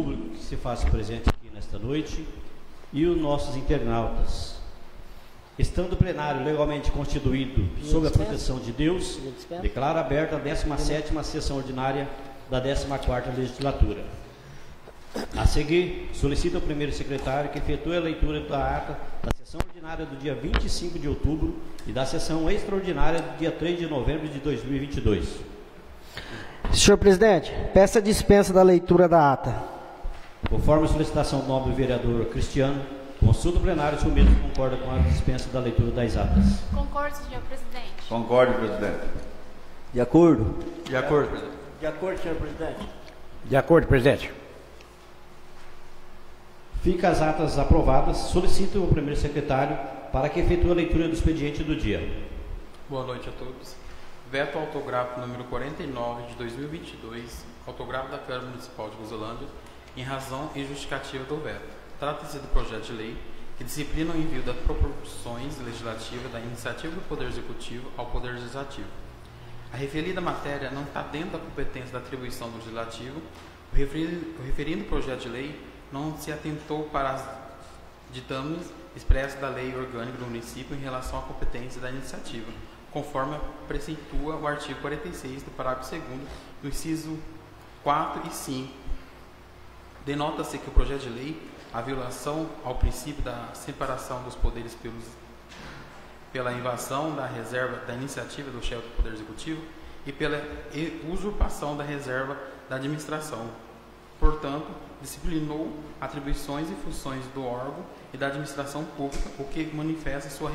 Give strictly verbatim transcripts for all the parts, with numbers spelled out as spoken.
público que se faz presente aqui nesta noite e os nossos internautas. Estando o plenário legalmente constituído sob a proteção de Deus, declaro aberta a décima sétima sessão ordinária da décima quarta legislatura. A seguir, solicito ao primeiro secretário que efetue a leitura da ata da sessão ordinária do dia vinte e cinco de outubro e da sessão extraordinária do dia três de novembro de dois mil e vinte e dois. Senhor presidente, peço a dispensa da leitura da ata. Conforme a solicitação do nobre vereador Cristiano, consulta o plenário se o mesmo concorda com a dispensa da leitura das atas. Concordo, senhor presidente. Concordo, presidente. De acordo? De acordo, presidente. De acordo, senhor presidente. De acordo, presidente. Fica as atas aprovadas. Solicito o primeiro secretário para que efetue a leitura do expediente do dia. Boa noite a todos. Veto autográfico número quarenta e nove de dois mil e vinte e dois, autográfico da Câmara Municipal de Gozolândia, em razão e justificativa do veto. Trata-se do projeto de lei que disciplina o envio das proposições legislativas da iniciativa do Poder Executivo ao Poder Legislativo. A referida matéria não está dentro da competência da atribuição do Legislativo. O referido, o referido projeto de lei não se atentou para as ditames expressos da Lei Orgânica do Município em relação à competência da iniciativa, conforme preceitua o artigo quarenta e seis do parágrafo segundo do inciso quatro e cinco. Denota-se que o projeto de lei, a violação ao princípio da separação dos poderes pelos, pela invasão da reserva da iniciativa do chefe do Poder Executivo e pela usurpação da reserva da administração. Portanto, disciplinou atribuições e funções do órgão e da administração pública, o que manifesta sua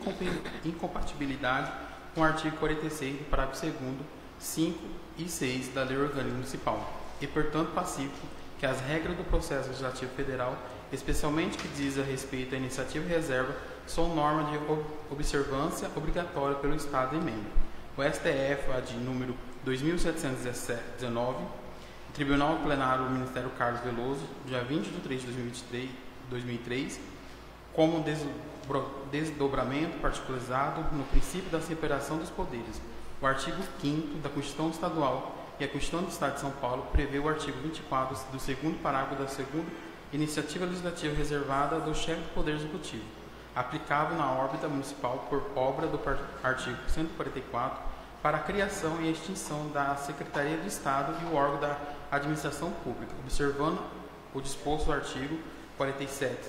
incompatibilidade com o artigo quarenta e seis do parágrafo segundo, cinco e seis da Lei Orgânica Municipal, e, portanto, pacífico que as regras do processo legislativo federal, especialmente que diz a respeito à iniciativa e reserva, são norma de observância obrigatória pelo Estado e membro. O S T F, a de número dois mil setecentos e dezenove, Tribunal Plenário do Ministério Carlos Veloso, dia vinte de três de dois mil e três, como desdobramento particularizado no princípio da separação dos poderes. O artigo quinto da Constituição Estadual e a Constituição do Estado de São Paulo prevê o artigo vinte e quatro do segundo parágrafo da segunda iniciativa legislativa reservada do chefe do Poder Executivo, aplicável na órbita municipal por obra do artigo cento e quarenta e quatro, para a criação e extinção da Secretaria do Estado e o órgão da Administração Pública, observando o disposto do artigo quarenta e sete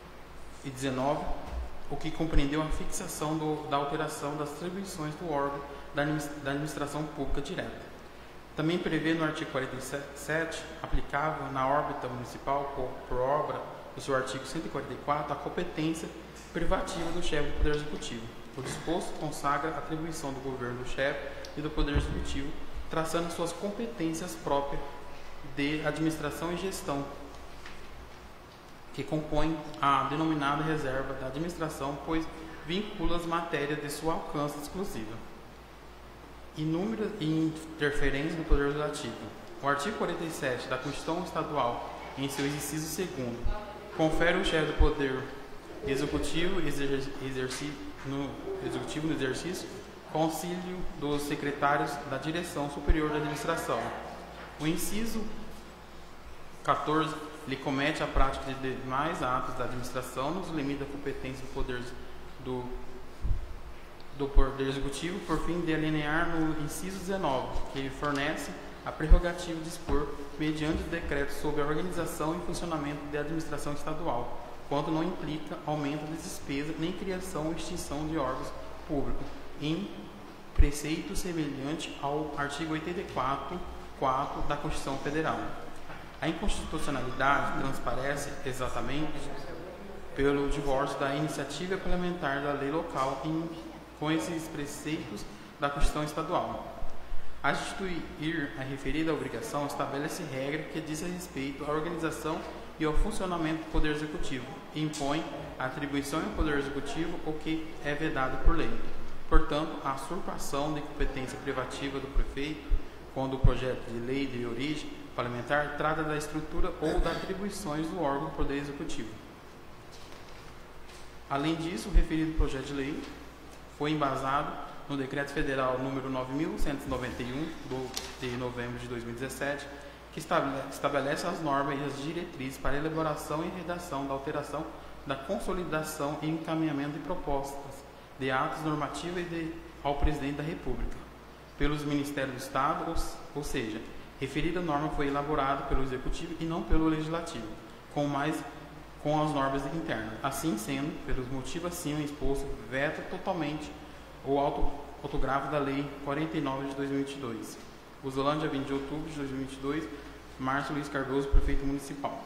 e dezenove, o que compreendeu a fixação do, da alteração das atribuições do órgão da Administração Pública Direta. Também prevê no artigo quarenta e sete, aplicável na órbita municipal por, por obra do seu artigo cento e quarenta e quatro, a competência privativa do chefe do Poder Executivo. O disposto consagra a atribuição do governo do chefe e do Poder Executivo, traçando suas competências próprias de administração e gestão, que compõem a denominada reserva da administração, pois vincula as matérias de sua alcance exclusiva. Inúmeras interferências do Poder Legislativo. O artigo quarenta e sete da Constituição Estadual, em seu inciso segundo, confere ao chefe do Poder Executivo exercício no Executivo no exercício concílio dos secretários da Direção Superior da Administração. O inciso quatorze lhe comete a prática de demais atos da administração nos limites da competência do Poder do, do Poder Executivo, por fim de alinear no inciso dezenove, que fornece a prerrogativa de dispor, mediante decreto, sobre a organização e funcionamento da administração estadual, quanto não implica aumento de despesa nem criação ou extinção de órgãos públicos, em preceito semelhante ao artigo oitenta e quatro, quatro da Constituição Federal. A inconstitucionalidade transparece exatamente pelo divórcio da iniciativa parlamentar da lei local em, com esses preceitos da Constituição Estadual. A instituir a referida obrigação estabelece regra que diz respeito à organização e ao funcionamento do Poder Executivo e impõe a atribuição ao Poder Executivo o que é vedado por lei. Portanto, a usurpação de competência privativa do prefeito, quando o projeto de lei de origem parlamentar trata da estrutura ou das atribuições do órgão do Poder Executivo. Além disso, o referido projeto de lei foi embasado no Decreto Federal número nove mil cento e noventa e um, do, de novembro de dois mil e dezessete, que estabelece as normas e as diretrizes para a elaboração e redação da alteração, da consolidação e encaminhamento de propostas de atos normativos e de, ao Presidente da República, pelos Ministérios do Estado, ou, ou seja, referida norma foi elaborada pelo Executivo e não pelo Legislativo, com mais com as normas internas. Assim sendo, pelos motivos acima expostos, veta totalmente o auto, autografo da Lei quarenta e nove de dois mil e vinte e dois. Usolândia, vinte de outubro de dois mil e vinte e dois, Márcio Luiz Cardoso, Prefeito Municipal.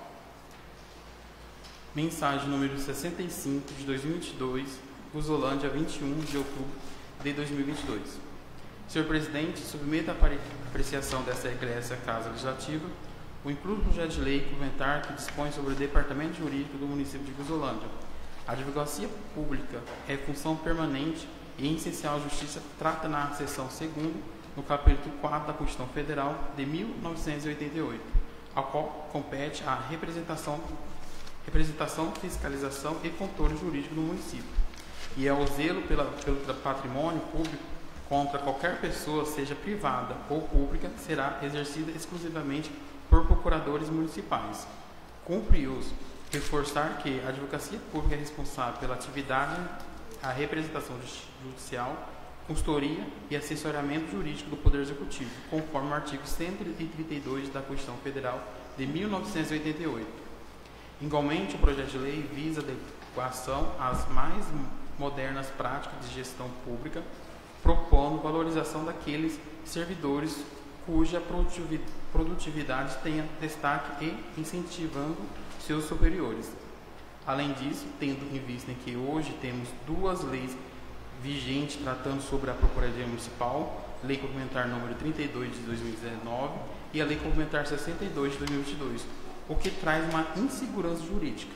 Mensagem número sessenta e cinco de dois mil e vinte e dois, Usolândia, vinte e um de outubro de dois mil e vinte e dois. Senhor Presidente, submeta a apreciação dessa egressa Casa Legislativa o incluso projeto de lei complementar que dispõe sobre o Departamento Jurídico do município de Usolândia. A advocacia pública é função permanente e essencial à justiça, trata na seção segunda, no capítulo quatro da Constituição Federal de mil novecentos e oitenta e oito, ao qual compete a representação, representação, fiscalização e controle jurídico do município, e é o zelo pela, pelo patrimônio público contra qualquer pessoa, seja privada ou pública, será exercida exclusivamente por procuradores municipais. Cumpre-os reforçar que a advocacia pública é responsável pela atividade, a representação judicial, consultoria e assessoramento jurídico do Poder Executivo, conforme o artigo cento e trinta e dois da Constituição Federal de mil novecentos e oitenta e oito. Igualmente, o projeto de lei visa a adequação às mais modernas práticas de gestão pública, propondo valorização daqueles servidores cuja produtividade tenha destaque e incentivando seus superiores. Além disso, tendo em vista que hoje temos duas leis vigentes tratando sobre a Procuradoria Municipal, Lei Complementar número trinta e dois de dois mil e dezenove e a Lei Complementar sessenta e dois de dois mil e vinte e dois, o que traz uma insegurança jurídica.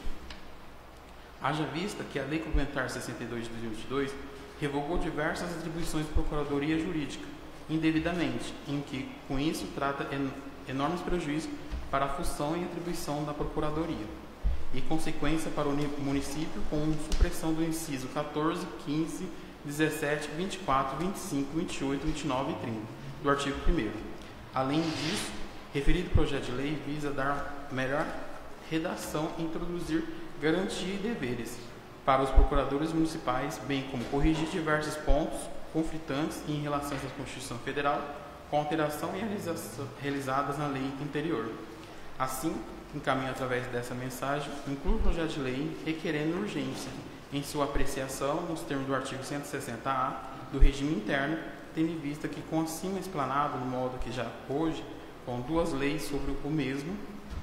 Haja vista que a Lei Complementar sessenta e dois de dois mil e vinte e dois revogou diversas atribuições de Procuradoria Jurídica indevidamente, em que, com isso, trata en enormes prejuízos para a função e atribuição da Procuradoria, e consequência para o município com supressão do inciso quatorze, quinze, dezessete, vinte e quatro, vinte e cinco, vinte e oito, vinte e nove e trinta do artigo primeiro. Além disso, referido projeto de lei visa dar melhor redação e introduzir garantia e deveres para os procuradores municipais, bem como corrigir diversos pontos conflitantes em relação à Constituição Federal com alteração e realização, realizadas na lei anterior. Assim, encaminho através dessa mensagem, inclui o projeto de lei requerendo urgência em sua apreciação nos termos do artigo cento e sessenta A do regime interno, tendo em vista que, com acima explanado, no modo que já hoje, com duas leis sobre o mesmo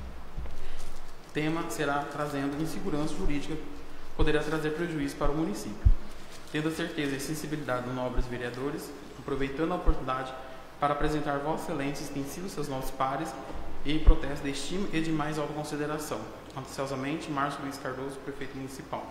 tema, será trazendo insegurança jurídica, poderá trazer prejuízo para o município. Tendo a certeza e sensibilidade dos nobres vereadores, aproveitando a oportunidade para apresentar Vossa Excelência extensivo aos seus novos pares e protesto de estima e de mais alta consideração. Atenciosamente, Márcio Luiz Cardoso, Prefeito Municipal.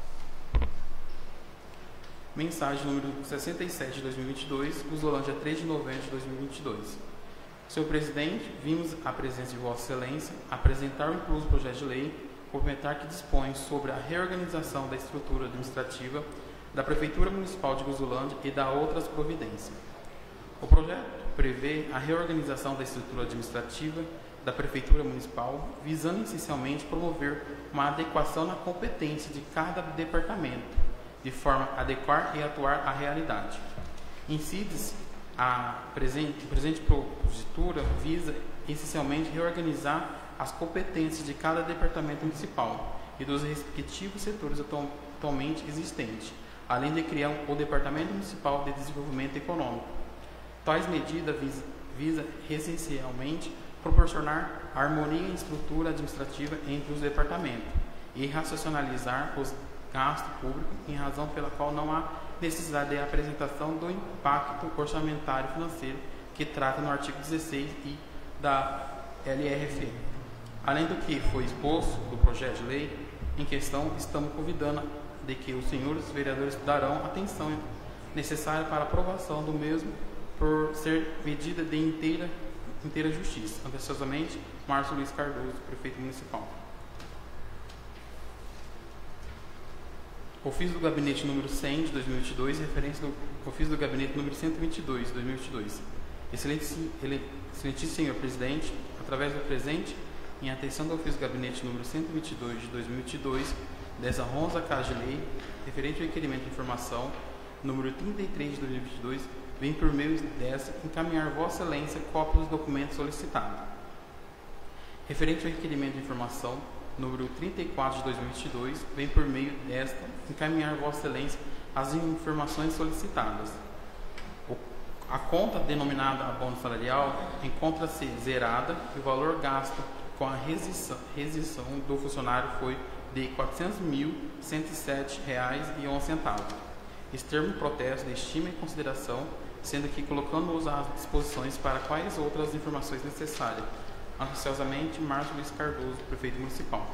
Mensagem número sessenta e sete de dois mil e vinte e dois, Usolândia, três de novembro de dois mil e vinte e dois. Senhor Presidente, vimos a presença de Vossa Excelência apresentar o incluso projeto de lei complementar que dispõe sobre a reorganização da estrutura administrativa da Prefeitura Municipal de Usolândia e da outras providências. O projeto prevê a reorganização da estrutura administrativa da Prefeitura Municipal, visando essencialmente promover uma adequação na competência de cada departamento, de forma a adequar e atuar à realidade. Incide-se, a presente, presente propositura visa essencialmente reorganizar as competências de cada departamento municipal e dos respectivos setores atualmente existentes, além de criar o Departamento Municipal de Desenvolvimento Econômico. Tais medidas visa, visa essencialmente proporcionar harmonia e estrutura administrativa entre os departamentos e racionalizar os gastos públicos, em razão pela qual não há necessidade de apresentação do impacto orçamentário financeiro que trata no artigo dezesseis I da L R F. Além do que foi exposto do projeto de lei em questão, estamos convidando de que os senhores vereadores darão atenção necessária para a aprovação do mesmo, por ser medida de inteira, inteira justiça. Atenciosamente, Márcio Luiz Cardoso, Prefeito Municipal. Ofício do Gabinete número cem de dois mil e vinte e dois, referência do Ofício do Gabinete número cento e vinte e dois de dois mil e vinte e dois. Excelente, Excelentíssimo Senhor Presidente, através do presente, em atenção do ofício gabinete número cento e vinte e dois de dois mil e vinte e dois, dessa honrosa Casa de Lei, referente ao requerimento de informação, número trinta e três de dois mil e vinte e dois, vem por meio dessa encaminhar Vossa Excelência cópia dos documentos solicitados. Referente ao requerimento de informação, número trinta e quatro de dois mil e vinte e dois, vem por meio desta encaminhar Vossa Excelência as informações solicitadas. O, a conta denominada abono salarial encontra-se zerada e o valor gasto com a rescisão, rescisão do funcionário foi de quatrocentos mil cento e sete reais e onze centavos. Esse termo de protesto de estima e consideração, sendo que colocando-os às disposições para quais outras informações necessárias. Atenciosamente, Márcio Luiz Cardoso, prefeito municipal.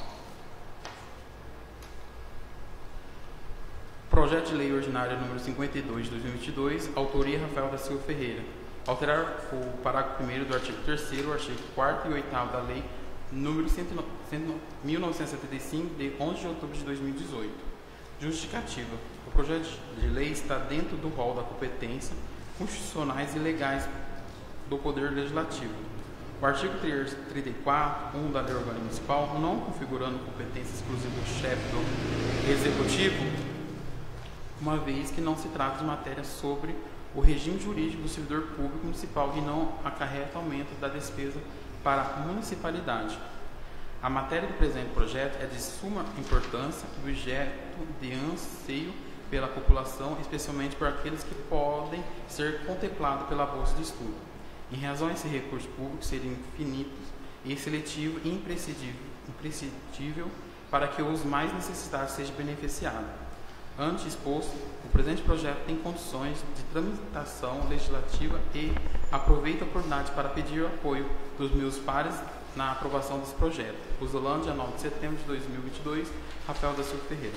Projeto de Lei Ordinária número cinquenta e dois de dois mil e vinte e dois, autoria Rafael da Silva Ferreira. Alterar o parágrafo primeiro do artigo terceiro, o artigo quarto e oitavo da Lei número mil novecentos e setenta e cinco, de onze de outubro de dois mil e dezoito. Justificativa. O projeto de lei está dentro do rol da competência constitucionais e legais do Poder Legislativo. O artigo trinta e quatro, um da Lei Orgânica Municipal, não configurando competência exclusiva do chefe do Executivo, uma vez que não se trata de matéria sobre o regime jurídico do servidor público municipal e não acarreta aumento da despesa para a municipalidade. A matéria do presente projeto é de suma importância, objeto de anseio pela população, especialmente por aqueles que podem ser contemplados pela bolsa de estudo. Em razão a esse recurso público ser infinito e seletivo e imprescindível, imprescindível para que os mais necessitados sejam beneficiados. Antes exposto, o presente projeto tem condições de tramitação legislativa e aproveito a oportunidade para pedir o apoio dos meus pares na aprovação desse projeto. Usolândia, nove de setembro de dois mil e vinte e dois, Rafael da Silva Ferreira.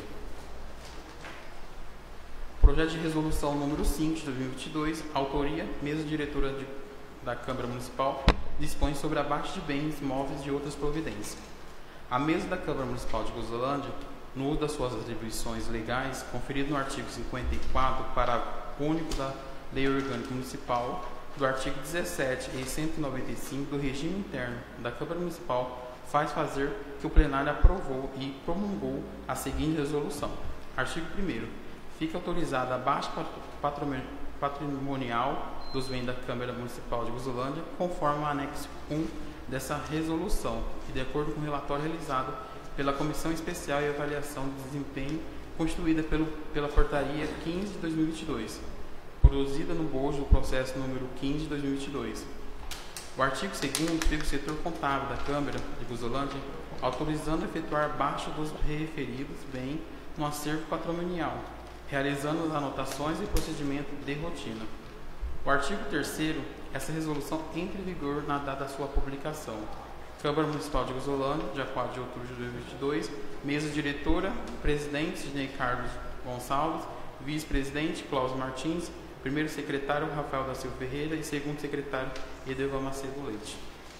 Projeto de resolução número cinco de dois mil e vinte e dois, autoria, mesa diretora de, da Câmara Municipal, dispõe sobre abate de bens, móveis e outras providências. A mesa da Câmara Municipal de Usolândia, no uso das suas atribuições legais, conferido no artigo cinquenta e quatro, parágrafo único da Lei Orgânica Municipal, do artigo dezessete e cento e noventa e cinco do regime interno da Câmara Municipal, faz fazer que o plenário aprovou e promulgou a seguinte resolução. Artigo primeiro. Fica autorizada a baixa patrimonial dos bens da Câmara Municipal de Usolândia, conforme o anexo um dessa resolução, e de acordo com o relatório realizado pela Comissão Especial e Avaliação de Desempenho, constituída pelo, pela Portaria quinze de dois mil e vinte e dois, produzida no bojo do processo número quinze de dois mil e vinte e dois. O artigo segundo fica o setor contábil da Câmara de Usolândia, autorizando a efetuar baixa dos referidos bens no acervo patrimonial, realizando as anotações e procedimento de rotina. O artigo terceiro, essa resolução entra em vigor na data da sua publicação. Câmara Municipal de Usolândia, dia quatro de outubro de dois mil e vinte e dois, mesa diretora, presidente Sidney Carlos Gonçalves, vice-presidente Cláudio Martins, primeiro secretário Rafael da Silva Ferreira e segundo secretário Edevan Macedo Leite.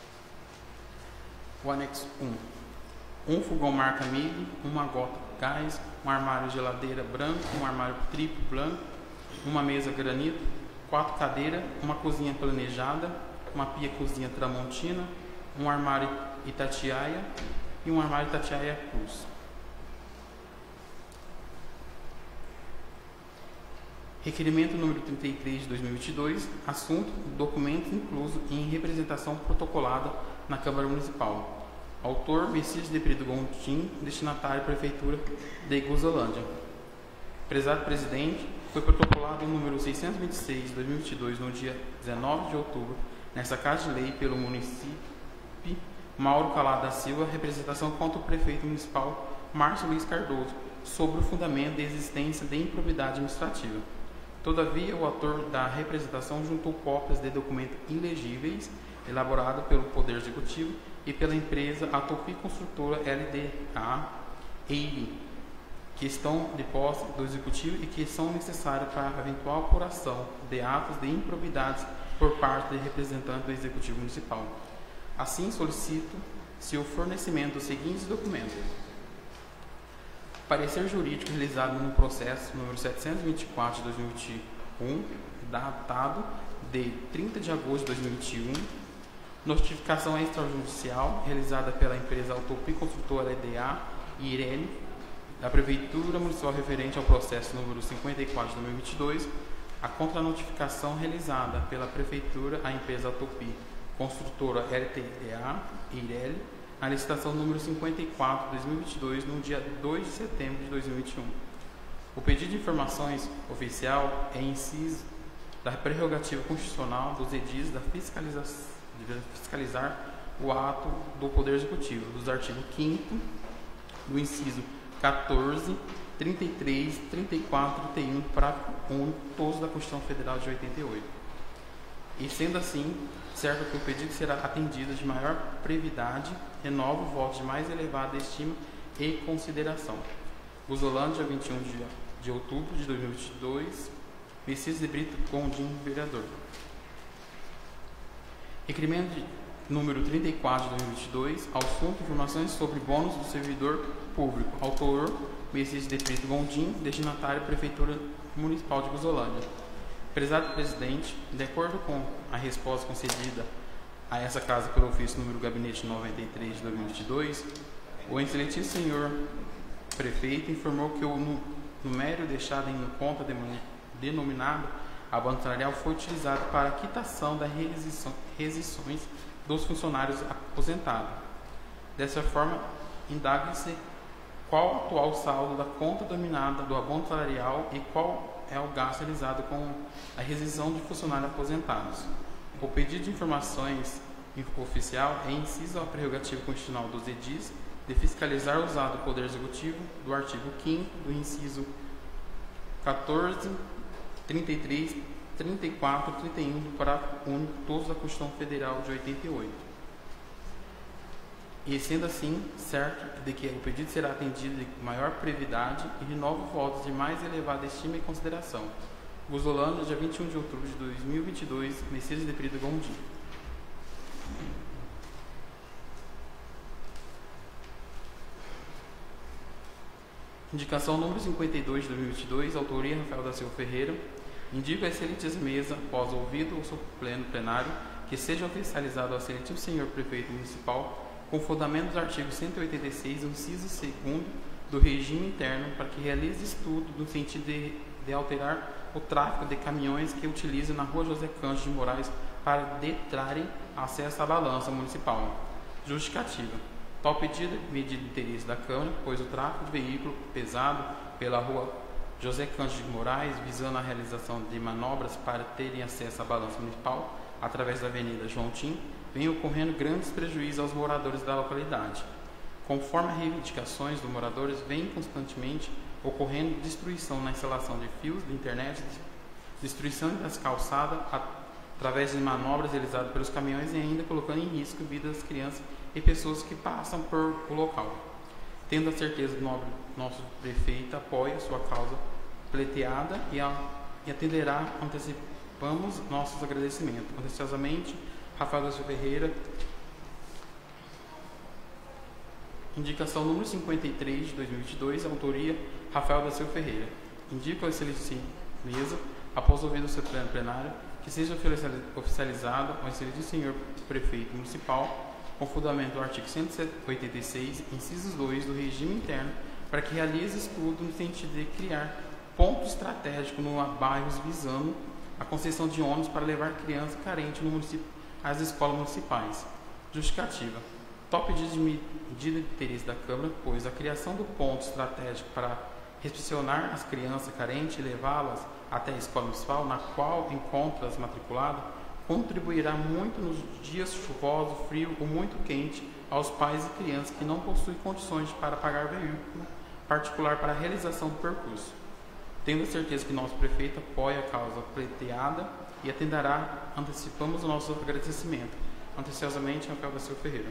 O anexo um. Um fogão marca M I G, uma gota gás, um armário geladeira branco, um armário triplo branco, uma mesa granito, quatro cadeiras, uma cozinha planejada, uma pia cozinha tramontina, um armário Itatiaia e um armário Itatiaia Cruz. Requerimento número trinta e três de dois mil e vinte e dois, assunto, documentos incluso em representação protocolada na Câmara Municipal. Autor, Messias de Brito Gondim, destinatário Prefeitura de Usolândia. Prezado presidente, foi protocolado o número seiscentos e vinte e seis de dois mil e vinte e dois, no dia dezenove de outubro, nessa Casa de Lei, pelo município Mauro Calado da Silva, representação contra o prefeito municipal Márcio Luiz Cardoso, sobre o fundamento da existência de improbidade administrativa. Todavia, o autor da representação juntou cópias de documentos ilegíveis, elaborados pelo Poder Executivo e pela empresa Atopi Construtora L D A E I R, que estão de posse do Executivo e que são necessárias para a eventual apuração de atos de improbidades por parte de representantes do Executivo Municipal. Assim, solicito-se o fornecimento dos seguintes documentos. Parecer jurídico realizado no processo número setecentos e vinte e quatro de dois mil e vinte e um, datado de trinta de agosto de dois mil e vinte e um, Notificação extrajudicial realizada pela empresa Autopi Construtora E D A e Irene, da Prefeitura Municipal referente ao processo número cinquenta e quatro de dois mil e vinte e dois, a contranotificação realizada pela Prefeitura à empresa Autopi Construtora L T D A e Irene, a licitação número cinquenta e quatro de dois mil e vinte e dois, no dia dois de setembro de dois mil e vinte e um. O pedido de informações oficial é inciso da prerrogativa constitucional dos edis da fiscalização, de fiscalizar o ato do Poder Executivo, dos artigos quinto do inciso quatorze, trinta e três, trinta e quatro, trinta e um, parágrafo único, todos da Constituição Federal de oitenta e oito. E sendo assim, certo que o pedido será atendido de maior brevidade, renovo o voto de mais elevada estima e consideração. Guzolândia, vinte e um de, de outubro de dois mil e vinte e dois, Messias de Brito Gondim, vereador. Requerimento de número trinta e quatro de dois mil e vinte e dois, assunto informações sobre bônus do servidor público. Autor, Messias de Brito Gondim, destinatário Prefeitura Municipal de Guzolândia. Prezado presidente, de acordo com a resposta concedida a essa casa pelo ofício número gabinete noventa e três de dois mil e vinte e dois, o excelentíssimo senhor prefeito informou que o número deixado em conta denominado abono salarial foi utilizado para a quitação das rescisões dos funcionários aposentados. Dessa forma, indaga-se qual o atual saldo da conta dominada do abono salarial e qual é o gasto realizado com a rescisão de funcionários aposentados. O pedido de informações oficial é inciso à prerrogativa constitucional dos edis de fiscalizar o usado do Poder Executivo do artigo quinto do inciso quatorze, trinta e três, trinta e quatro, trinta e um do parágrafo único, todos da Constituição Federal de oitenta e oito. E sendo assim, certo de que o pedido será atendido de maior brevidade e renova votos de mais elevada estima e consideração. Guzolândia, dia vinte e um de outubro de dois mil e vinte e dois, Messias de Brito Gondim. Indicação número cinquenta e dois de dois mil e vinte e dois, autoria Rafael da Silva Ferreira. Indico a excelentíssima mesa, após ouvido o pleno plenário, que seja oficializado ao excelentíssimo senhor prefeito municipal com fundamento dos artigos cento e oitenta e seis, inciso segundo do regime interno, para que realize estudo no sentido de, de alterar o tráfego de caminhões que utilizam na rua José Cândido de Moraes para detrarem acesso à balança municipal. Justificativa. Tal pedido é medida de interesse da Câmara, pois o tráfego de veículo pesado pela rua José Cândido de Moraes, visando a realização de manobras para terem acesso à balança municipal através da Avenida João Tim, vem ocorrendo grandes prejuízos aos moradores da localidade. Conforme as reivindicações dos moradores, vem constantemente ocorrendo destruição na instalação de fios de internet, destruição das calçadas através de manobras realizadas pelos caminhões e ainda colocando em risco vidas das crianças e pessoas que passam por o local. Tendo a certeza que o nosso prefeito apoia sua causa pleiteada e, a, e atenderá, antecipamos nossos agradecimentos. Atenciosamente, Rafael da Silva Ferreira. Indicação número cinquenta e três de dois mil e vinte e dois, autoria Rafael da Silva Ferreira. Indico ao excelentíssimo mesa, após ouvir o seu pleno plenário, que seja oficializado ao excelentíssimo senhor prefeito municipal, com fundamento do artigo cento e oitenta e seis, incisos dois do regime interno, para que realize estudo no sentido de criar ponto estratégico no bairros visando a concessão de ônibus para levar crianças carentes no município às escolas municipais. Justificativa. Tal pedido de medida de interesse da Câmara, pois a criação do ponto estratégico para recepcionar as crianças carentes e levá-las até a escola municipal, na qual encontra-as matriculadas, contribuirá muito nos dias chuvosos, frio ou muito quente aos pais e crianças que não possuem condições para pagar veículo particular para a realização do percurso. Tendo a certeza que nosso prefeito apoia a causa pleiteada e atenderá, antecipamos o nosso agradecimento. Atenciosamente, Rafael da Silva Ferreira.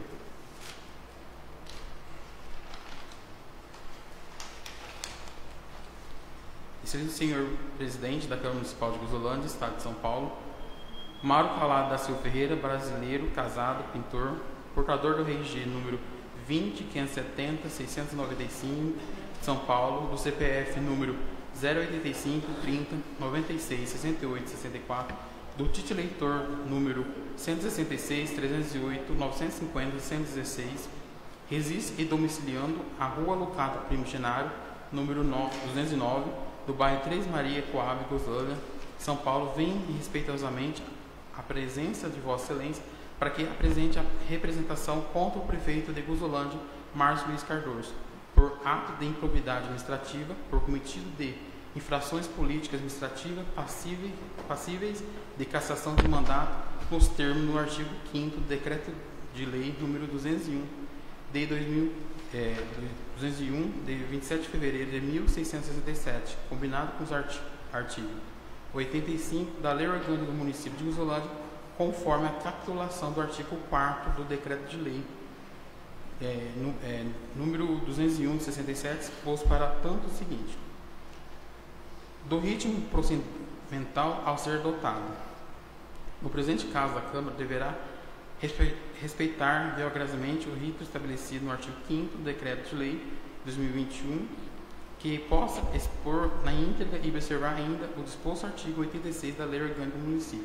Excelente senhor presidente da Câmara Municipal de Guzolândia, Estado de São Paulo, Mário Calado da Silva Ferreira, brasileiro, casado, pintor, portador do R G número vinte, quinhentos e setenta, seiscentos e noventa e cinco, São Paulo, do C P F número zero oitenta e cinco, trinta, noventa e seis, sessenta e oito, sessenta e quatro, do título eleitor número cento e sessenta e seis, trezentos e oito, novecentos e cinquenta, cento e dezesseis, reside e domiciliando a Rua Lucata Primigenário, número duzentos e nove, do bairro Três Maria, Coab, Gozlândia, São Paulo, vem respeitosamente a presença de Vossa Excelência para que apresente a representação contra o prefeito de Gozlândia, Márcio Luiz Cardoso, por ato de improbidade administrativa, por cometido de infrações políticas administrativas passíveis, passíveis de cassação de mandato, nos termos do artigo quinto do Decreto de Lei número duzentos e um, de dois mil, é, duzentos e um, de vinte e sete de fevereiro de mil seiscentos e sessenta e sete, combinado com os art artigos oitenta e cinco da Lei Orgânica do Município de Gozlândia, conforme a capitulação do artigo quarto do Decreto de Lei é, no, é, número duzentos e um de sessenta e sete, exposto para tanto o seguinte: do ritmo procedimental ao ser dotado. No presente caso, a Câmara deverá respeitar rigorosamente o rito estabelecido no artigo quinto do Decreto de Lei dois mil e vinte e um, que possa expor na íntegra e observar ainda o disposto artigo oitenta e seis da Lei Orgânica do Município.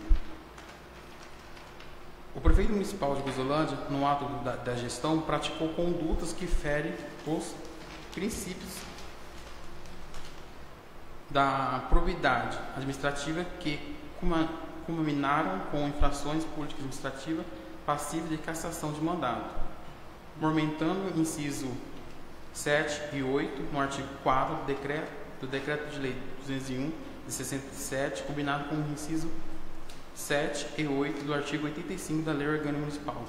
O prefeito municipal de Gozlândia, no ato da, da gestão, praticou condutas que ferem os princípios da probidade administrativa que culminaram com infrações políticas administrativas passíveis de cassação de mandato, movimentando o inciso sete e oito no artigo quatro do decreto, do decreto de Lei duzentos e um de sessenta e sete, combinado com o inciso sete e oito do artigo oitenta e cinco da Lei Orgânica Municipal.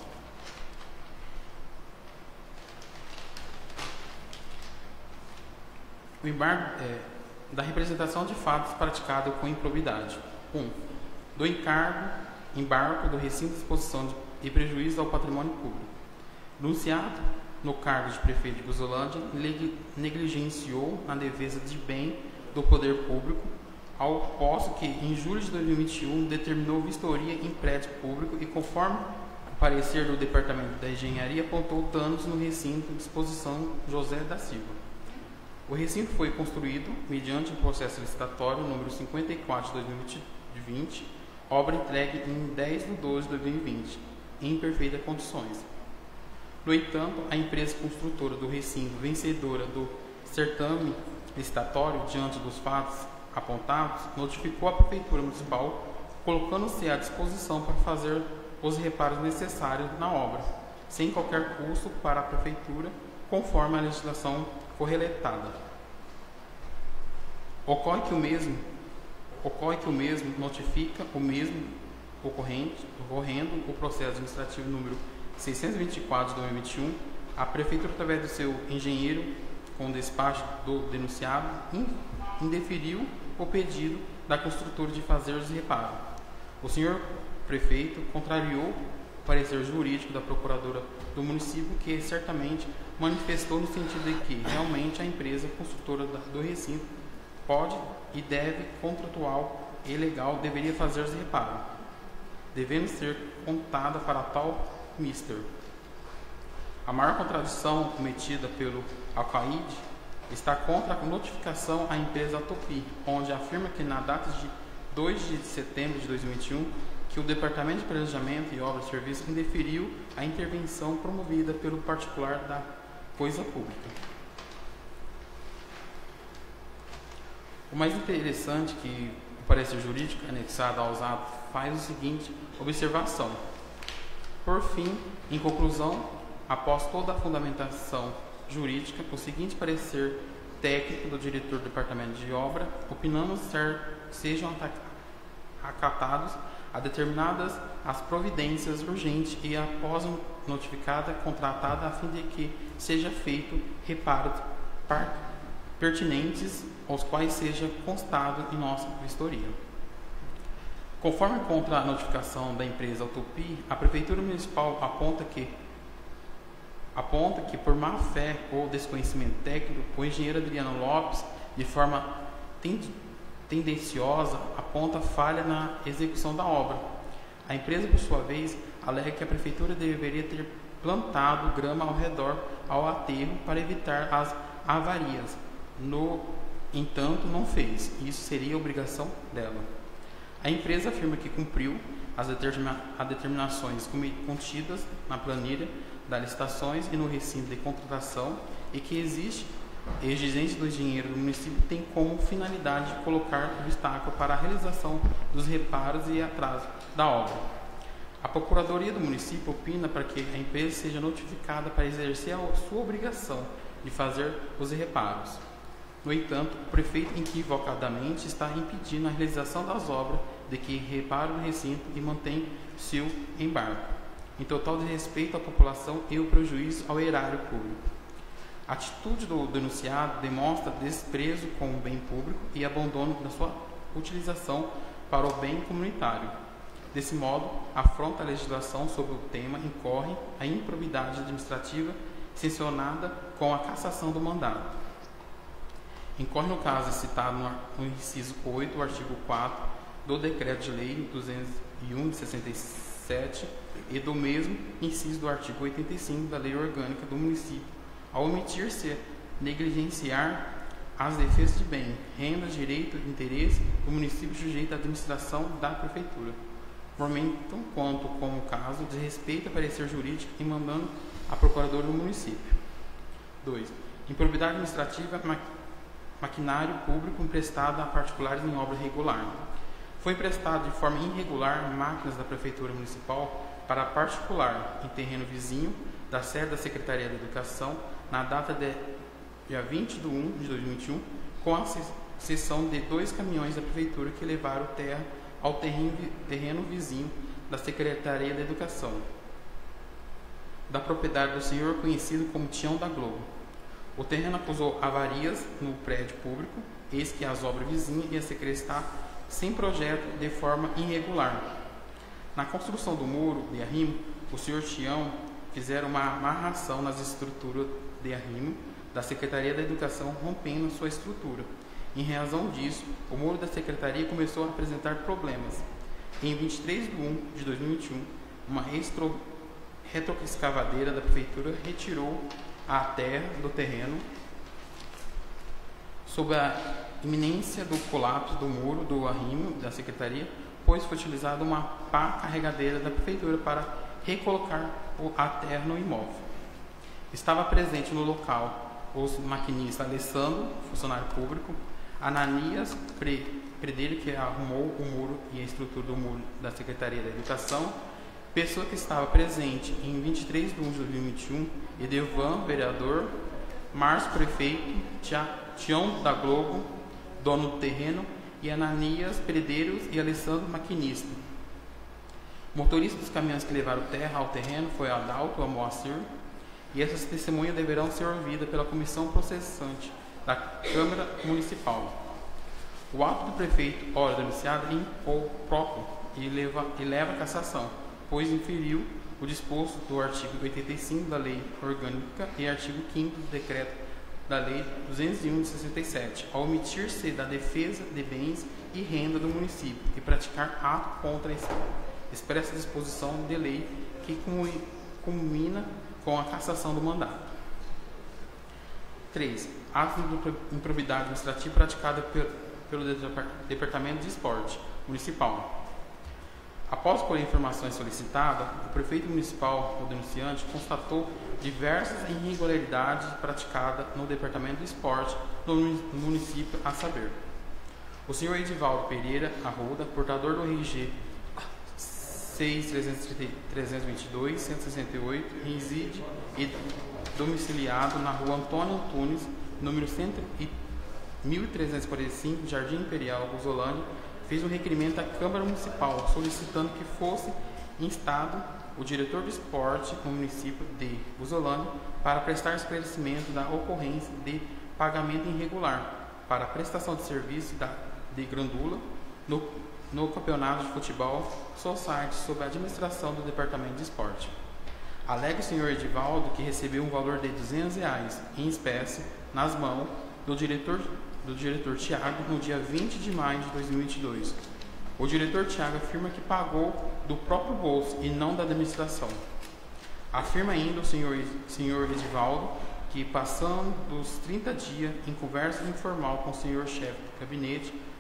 O embargo é, da representação de fatos praticado com improbidade. um. Do encargo, embargo do recinto de exposição de, e prejuízo ao patrimônio público. Denunciado no cargo de prefeito de Gozlândia, negligenciou na defesa de bem do poder público, ao posto que, em julho de dois mil e vinte e um, determinou vistoria em prédio público e, conforme o parecer do Departamento da Engenharia, apontou danos no recinto de exposição José da Silva. O recinto foi construído mediante o processo licitatório número cinquenta e quatro de dois mil e vinte, obra entregue em dez de doze de dois mil e vinte, em perfeitas condições. No entanto, a empresa construtora do recinto, vencedora do certame licitatório, diante dos fatos apontados, notificou a Prefeitura Municipal, colocando-se à disposição para fazer os reparos necessários na obra, sem qualquer custo para a Prefeitura, conforme a legislação correlatada. Ocorre que o mesmo, ocorre que o mesmo notifica o mesmo ocorrente, ocorrendo o processo administrativo número seiscentos e vinte e quatro de dois mil e vinte e um, a Prefeitura, através do seu engenheiro, com despacho do denunciado, indeferiu o pedido da construtora de fazer os reparos. O senhor prefeito contrariou o parecer jurídico da procuradora do município, que certamente manifestou no sentido de que realmente a empresa construtora do recinto pode e deve, contratual e legal, deveria fazer os reparos, devendo ser contada para tal mister. A maior contradição cometida pelo Alcaide está contra a notificação à empresa Topi, onde afirma que na data de dois de setembro de dois mil e vinte e um, que o Departamento de Planejamento e Obras e Serviços indeferiu a intervenção promovida pelo particular da coisa pública. O mais interessante que o parecer jurídico anexado aos atos faz o seguinte observação. Por fim, em conclusão, após toda a fundamentação jurídica, o seguinte parecer técnico do diretor do Departamento de Obra, opinamos ser, sejam acatados a determinadas as providências urgentes e após notificada contratada a fim de que seja feito reparos pertinentes aos quais seja constado em nossa vistoria. Conforme contra a notificação da empresa Autopi, a Prefeitura Municipal aponta que aponta que por má fé ou desconhecimento técnico, o engenheiro Adriano Lopes, de forma tendenciosa, aponta falha na execução da obra. A empresa, por sua vez, alega que a Prefeitura deveria ter plantado grama ao redor ao aterro para evitar as avarias. No entanto, não fez. Isso seria obrigação dela. A empresa afirma que cumpriu as determina as determinações contidas na planilha das licitações e no recinto de contratação e que existe exigência do dinheiro do município tem como finalidade colocar obstáculo para a realização dos reparos e atraso da obra. A Procuradoria do município opina para que a empresa seja notificada para exercer a sua obrigação de fazer os reparos. No entanto, o prefeito equivocadamente está impedindo a realização das obras de que repara o recinto e mantém seu embargo, em total desrespeito à população e o prejuízo ao erário público. A atitude do denunciado demonstra desprezo com o bem público e abandono da sua utilização para o bem comunitário. Desse modo, afronta a legislação sobre o tema, incorre a improbidade administrativa sancionada com a cassação do mandato. Incorre no caso citado no inciso oito do artigo quatro do Decreto de Lei duzentos e um de sessenta e sete e do mesmo inciso do artigo oitenta e cinco da Lei Orgânica do Município, ao omitir-se negligenciar as defesas de bem, renda, direito e interesse do município sujeito à administração da Prefeitura, momentam quanto, como caso, desrespeita parecer jurídico e mandando a Procuradora do município. dois. Improbidade administrativa, ma maquinário público emprestado a particulares em obra irregular. Foi emprestado de forma irregular máquinas da Prefeitura Municipal para particular em terreno vizinho da sede da Secretaria da Educação na data de dia vinte de um de dois mil e vinte e um, com a cessão de dois caminhões da Prefeitura que levaram terra ao terreno, terreno vizinho da Secretaria da Educação, da propriedade do senhor conhecido como Tião da Globo. O terreno acusou avarias no prédio público, eis que as obras vizinhas iam se crestar sem projeto de forma irregular. Na construção do muro de arrimo, o senhor Tião fizeram uma amarração nas estruturas de arrimo da Secretaria da Educação, rompendo sua estrutura. Em razão disso, o muro da Secretaria começou a apresentar problemas. Em vinte e três de um de dois mil e vinte e um, uma retroescavadeira da Prefeitura retirou a terra do terreno sob a iminência do colapso do muro do arrimo da Secretaria, pois foi utilizada uma pá carregadeira da Prefeitura para recolocar a terra no imóvel. Estava presente no local os maquinistas Alessandro, funcionário público, Ananias Predeiro, que arrumou o muro e a estrutura do muro da Secretaria da Educação, pessoa que estava presente em vinte e três de um de dois mil e vinte e um, Edevan, vereador, Márcio, prefeito, Tião da Globo, dono do terreno, e Ananias Predeiros e Alessandro, maquinista. O motorista dos caminhões que levaram terra ao terreno foi Adalto Amoacir, e essas testemunhas deverão ser ouvidas pela comissão processante da Câmara Municipal. O ato do prefeito, ora denunciado, é impróprio e leva, e leva a cassação, pois inferiu o disposto do artigo oitenta e cinco da Lei Orgânica e artigo quinto do Decreto da Lei duzentos e um de sessenta e sete, ao omitir-se da defesa de bens e renda do município e praticar ato contra a expressa disposição de lei que culmina com a cassação do mandato. três. Ato de improbidade administrativa praticada pelo Departamento de Esporte Municipal. Após colher informações solicitadas, o prefeito municipal, o denunciante, constatou diversas irregularidades praticadas no Departamento de Esporte do município, a saber: o senhor Edivaldo Pereira Arruda, portador do R G seis trezentos e vinte e dois cento e sessenta e oito, reside e domiciliado na rua Antônio Antunes, número mil trezentos e quarenta e cinco, Jardim Imperial, Buzolândia, fez um requerimento à Câmara Municipal solicitando que fosse instado o diretor de esporte no município de Buzolândia para prestar esclarecimento da ocorrência de pagamento irregular para a prestação de serviço da, de Grandula no, no campeonato de futebol Society sob a administração do Departamento de Esporte. Alega o senhor Edivaldo que recebeu um valor de duzentos reais em espécie nas mãos do diretor do diretor Tiago no dia vinte de maio de dois mil e vinte e dois. O diretor Tiago afirma que pagou do próprio bolso e não da administração. Afirma ainda o senhor, senhor Edivaldo que, passando dos trinta dias em conversa informal com o senhor chefe do gabinete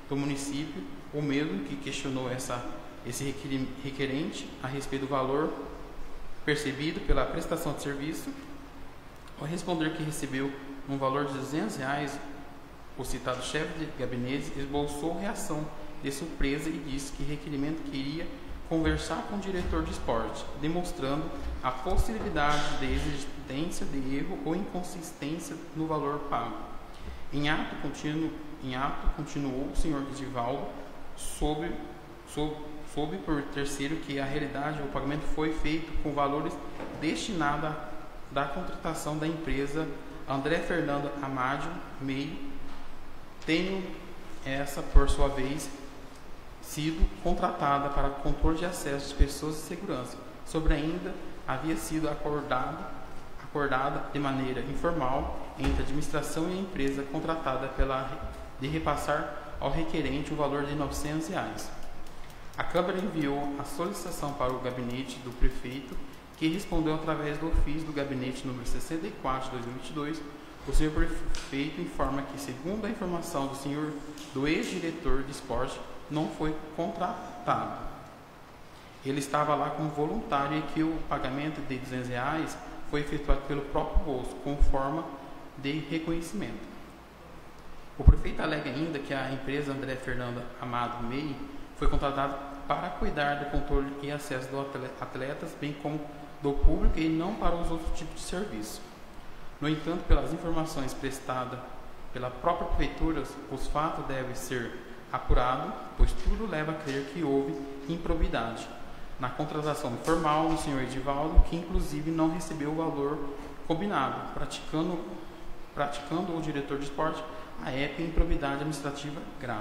do município, o mesmo que questionou essa, esse requerente a respeito do valor percebido pela prestação de serviço. Ao responder que recebeu um valor de duzentos reais, o citado chefe de gabinete esboçou reação de surpresa e disse que requerimento queria conversar com o diretor de esporte, demonstrando a possibilidade de existência de erro ou inconsistência no valor pago. Em ato contínuo, em ato continuou o senhor Edivaldo, soube, soube, soube por terceiro que a realidade o pagamento foi feito com valores destinados à da contratação da empresa André Fernando Amadio Meio, tendo essa, por sua vez, sido contratada para controle de acesso de pessoas de segurança. Sobre ainda havia sido acordado, acordada de maneira informal entre a administração e a empresa contratada pela, de repassar ao requerente o valor de novecentos reais. A Câmara enviou a solicitação para o gabinete do prefeito, que respondeu através do ofício do gabinete número sessenta e quatro de dois mil e vinte e dois. O senhor prefeito informa que, segundo a informação do senhor do ex-diretor de esporte, não foi contratado. Ele estava lá como voluntário e que o pagamento de duzentos reais foi efetuado pelo próprio bolso, com forma de reconhecimento. O prefeito alega ainda que a empresa André Fernando Amado Mei foi contratada para cuidar do controle e acesso dos atletas, bem como do público, e não para os outros tipos de serviço. No entanto, pelas informações prestadas pela própria prefeitura, os fatos devem ser apurados, pois tudo leva a crer que houve improbidade na contratação informal do senhor Edivaldo, que inclusive não recebeu o valor combinado, praticando, praticando o diretor de esporte a época improbidade administrativa grave.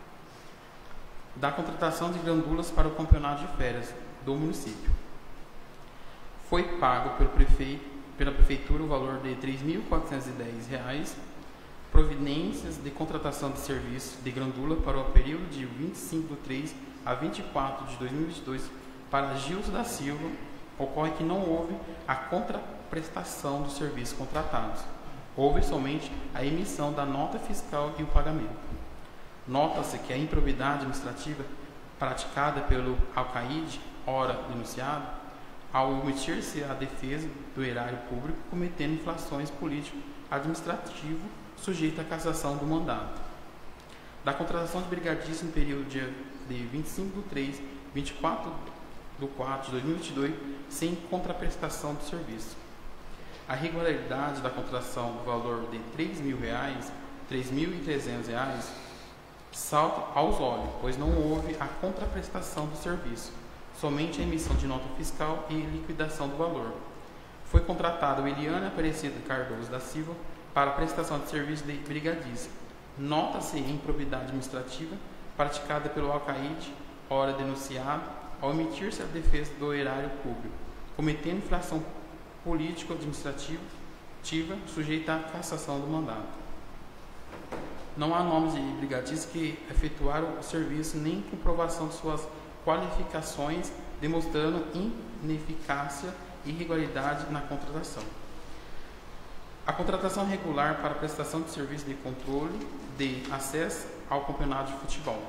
Da contratação de grandulas para o campeonato de férias do município. Foi pago pelo prefeito, pela prefeitura o valor de três mil quatrocentos e dez reais, providências de contratação de serviço de grandula para o período de vinte e cinco de três a vinte e quatro de dois mil e vinte e dois para Gilson da Silva. Ocorre que não houve a contraprestação dos serviços contratados. Houve somente a emissão da nota fiscal e o pagamento. Nota-se que a improbidade administrativa praticada pelo alcaide, ora denunciado, ao omitir-se a defesa do erário público, cometendo infrações político-administrativo sujeita à cassação do mandato. Da contratação de brigadista no período de, de vinte e cinco de três a vinte e quatro de quatro de dois mil e vinte e dois, sem contraprestação do serviço. A regularidade da contratação do valor de três mil reais, três mil e trezentos reais, salta aos olhos, pois não houve a contraprestação do serviço, somente a emissão de nota fiscal e liquidação do valor. Foi contratado Eliane Aparecida Cardoso da Silva para a prestação de serviço de brigadista. Nota-se a improbidade administrativa praticada pelo alcaide, ora denunciado, ao omitir-se a defesa do erário público, cometendo infração político-administrativa sujeita à cassação do mandato. Não há nomes de brigadistas que efetuaram o serviço nem comprovação de suas qualificações, demonstrando ineficácia e irregularidade na contratação. A contratação regular para a prestação de serviço de controle de acesso ao campeonato de futebol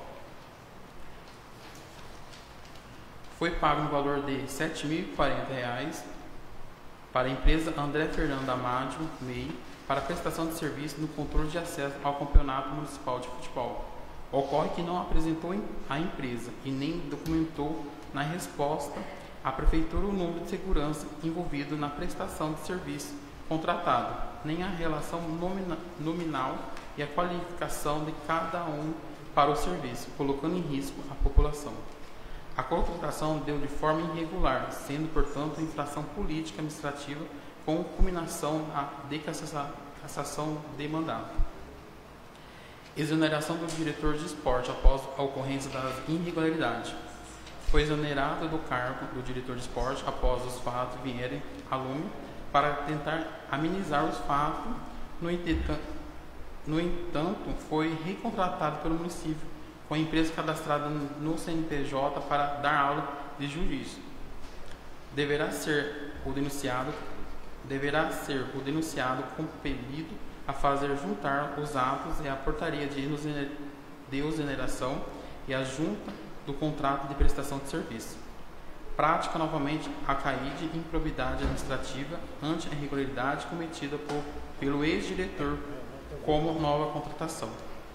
foi pago no valor de sete mil e quarenta reais para a empresa André Fernando Amadio Mei para a prestação de serviço no controle de acesso ao campeonato municipal de futebol. Ocorre que não apresentou a empresa e nem documentou na resposta à prefeitura o número de segurança envolvido na prestação de serviço contratado, nem a relação nomina, nominal e a qualificação de cada um para o serviço, colocando em risco a população. A contratação deu de forma irregular, sendo, portanto, infração política administrativa com culminação na decassação de mandato. Exoneração do diretor de esporte após a ocorrência das irregularidades. Foi exonerado do cargo do diretor de esporte após os fatos vierem a lume para tentar amenizar os fatos. No entanto, no entanto, foi recontratado pelo município com a empresa cadastrada no C N P J para dar aula de jurídico. Deverá ser o denunciado, deverá ser o denunciado compelido a fazer juntar os atos e a portaria de de exoneração e a junta do contrato de prestação de serviço. Prática novamente a cair de improbidade administrativa ante a irregularidade cometida por, pelo ex-diretor como nova contratação.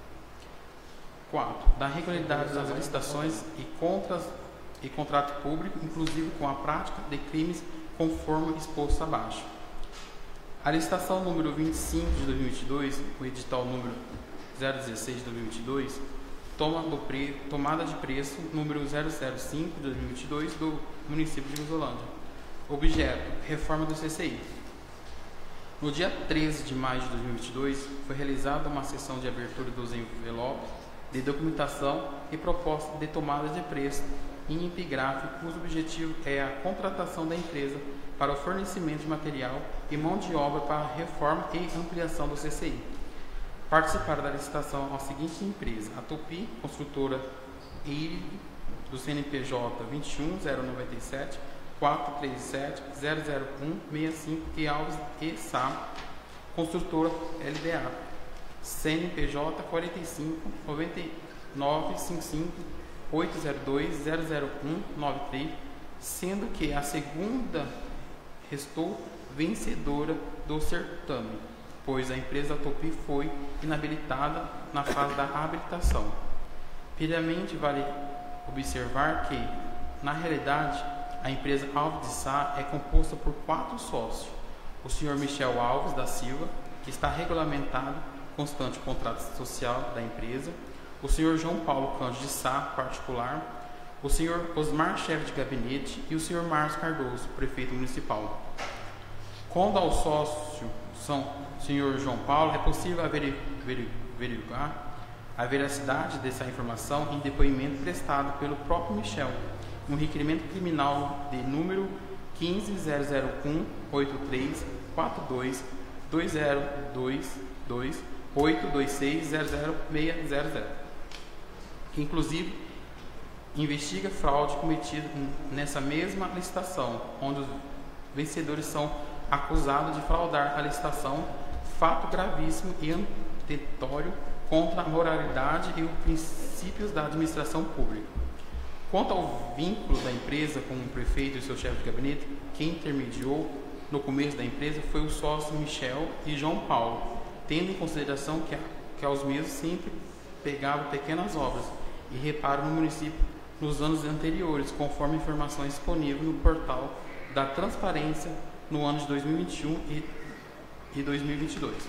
quatro. Da regularidade das licitações e, contras, e contrato público, inclusive com a prática de crimes conforme exposto abaixo. A licitação número vinte e cinco de dois mil e vinte e dois, o edital número zero dezesseis de dois mil e vinte e dois, toma do pre, tomada de preço número zero zero cinco de dois mil e vinte e dois do município de Usolândia. Objeto: reforma do C C I. No dia treze de maio de dois mil e vinte e dois, foi realizada uma sessão de abertura dos envelopes de documentação e proposta de tomada de preço em epigráfico, cujo objetivo é a contratação da empresa para o fornecimento de material e mão de obra para a reforma e ampliação do C C I. Participaram da licitação a seguinte empresa: a Tupi, construtora E I R I, do C N P J vinte e um zero noventa e sete quatrocentos e trinta e sete zero zero um sessenta e cinco e Alves e Sá, construtora L D A, C N P J quarenta e cinco noventa e nove cinquenta e cinco oitocentos e dois zero zero um noventa e três, sendo que a segunda restou vencedora do certame, pois a empresa Tupi foi inabilitada na fase da habilitação. Previamente, vale observar que, na realidade, a empresa Alves de Sá é composta por quatro sócios: o senhor Michel Alves da Silva, que está regulamentado constante contrato social da empresa, o senhor João Paulo Cândido de Sá, particular, o senhor Osmar, chefe de gabinete, e o senhor Márcio Cardoso, prefeito municipal. Quando ao sócio são o senhor João Paulo, é possível verificar a veracidade dessa informação em depoimento prestado pelo próprio Michel, no requerimento criminal de número quinze zero zero um oito três quatro dois dois zero dois dois oito dois seis zero zero seis zero zero, que inclusive investiga fraude cometida nessa mesma licitação, onde os vencedores são acusados de fraudar a licitação, fato gravíssimo e antetório contra a moralidade e os princípios da administração pública. Quanto ao vínculo da empresa com o prefeito e seu chefe de gabinete, quem intermediou no começo da empresa foi o sócio Michel e João Paulo, tendo em consideração que, que aos mesmos sempre pegavam pequenas obras e reparo no município nos anos anteriores, conforme informações disponíveis no portal da Transparência no ano de dois mil e vinte e um e, e dois mil e vinte e dois.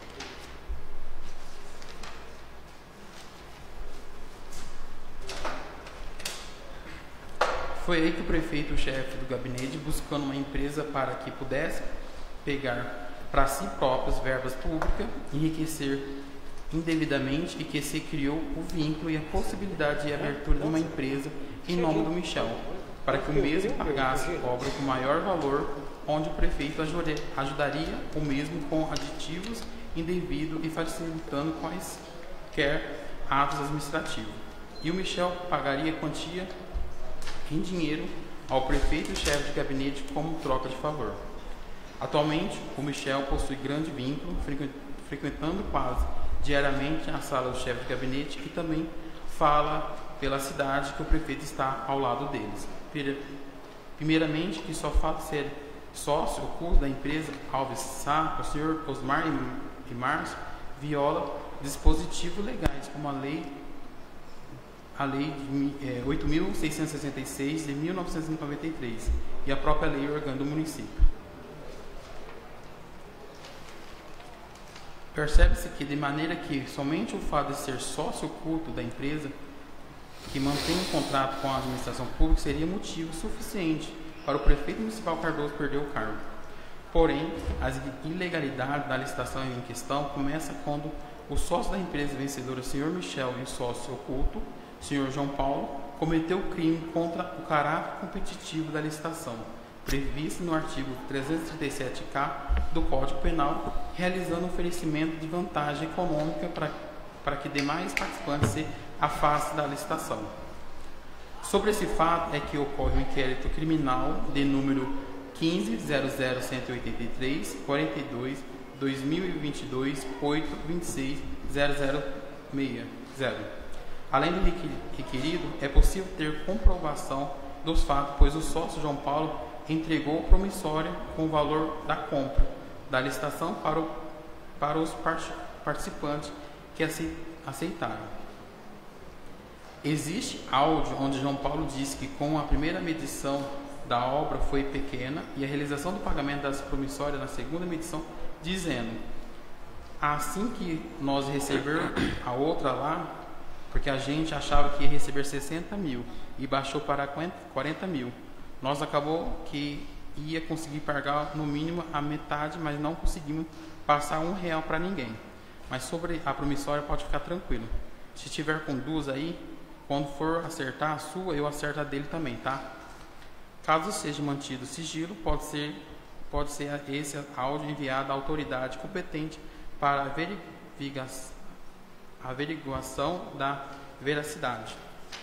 Foi aí que o prefeito, o chefe do gabinete, buscando uma empresa para que pudesse pegar para si próprios verbas públicas, enriquecer indevidamente, e que se criou o vínculo e a possibilidade de abertura de uma empresa em nome do Michel, para que o mesmo pagasse obra com maior valor, onde o prefeito ajudaria o mesmo com aditivos indevidos e facilitando quaisquer atos administrativos. E o Michel pagaria quantia em dinheiro ao prefeito e chefe de gabinete como troca de favor. Atualmente, o Michel possui grande vínculo, frequentando quase diariamente a sala do chefe de gabinete, e também fala pela cidade que o prefeito está ao lado deles. Primeiramente, que só fato de ser sócio oculto da empresa Alves Sá, o senhor Osmar e Márcio viola dispositivos legais, como a lei a lei é, oito mil seiscentos e sessenta e seis de mil novecentos e noventa e três e a própria lei orgânica do município. Percebe-se que, de maneira que somente o fato de ser sócio oculto da empresa que mantém um contrato com a administração pública seria motivo suficiente para o prefeito municipal Cardoso perder o cargo. Porém, as ilegalidades da licitação em questão começam quando o sócio da empresa vencedora, o senhor Michel, e o sócio oculto, o senhor João Paulo, cometeu crime contra o caráter competitivo da licitação, previsto no artigo trezentos e trinta e sete K do Código Penal, realizando oferecimento de vantagem econômica para, para que demais participantes se afastem da licitação. Sobre esse fato é que ocorre um inquérito criminal de número quinze zero zero cento e oitenta e três quarenta e dois dois mil e vinte e dois oito vinte e seis zero zero seis zero, Além do requerido, é possível ter comprovação dos fatos, pois o sócio João Paulo entregou promissória com o valor da compra da licitação para, o, para os participantes que aceitaram. Existe áudio onde João Paulo diz que com a primeira medição da obra foi pequena e a realização do pagamento das promissórias na segunda medição, dizendo: assim que nós receber a outra lá, porque a gente achava que ia receber sessenta mil e baixou para quarenta mil, nós acabou que ia conseguir pagar no mínimo a metade, mas não conseguimos passar um real para ninguém. Mas sobre a promissória pode ficar tranquilo. Se tiver com duas aí, quando for acertar a sua, eu acerto a dele também, tá? Caso seja mantido sigilo, pode ser, pode ser esse áudio enviado à autoridade competente para a averiguação da veracidade.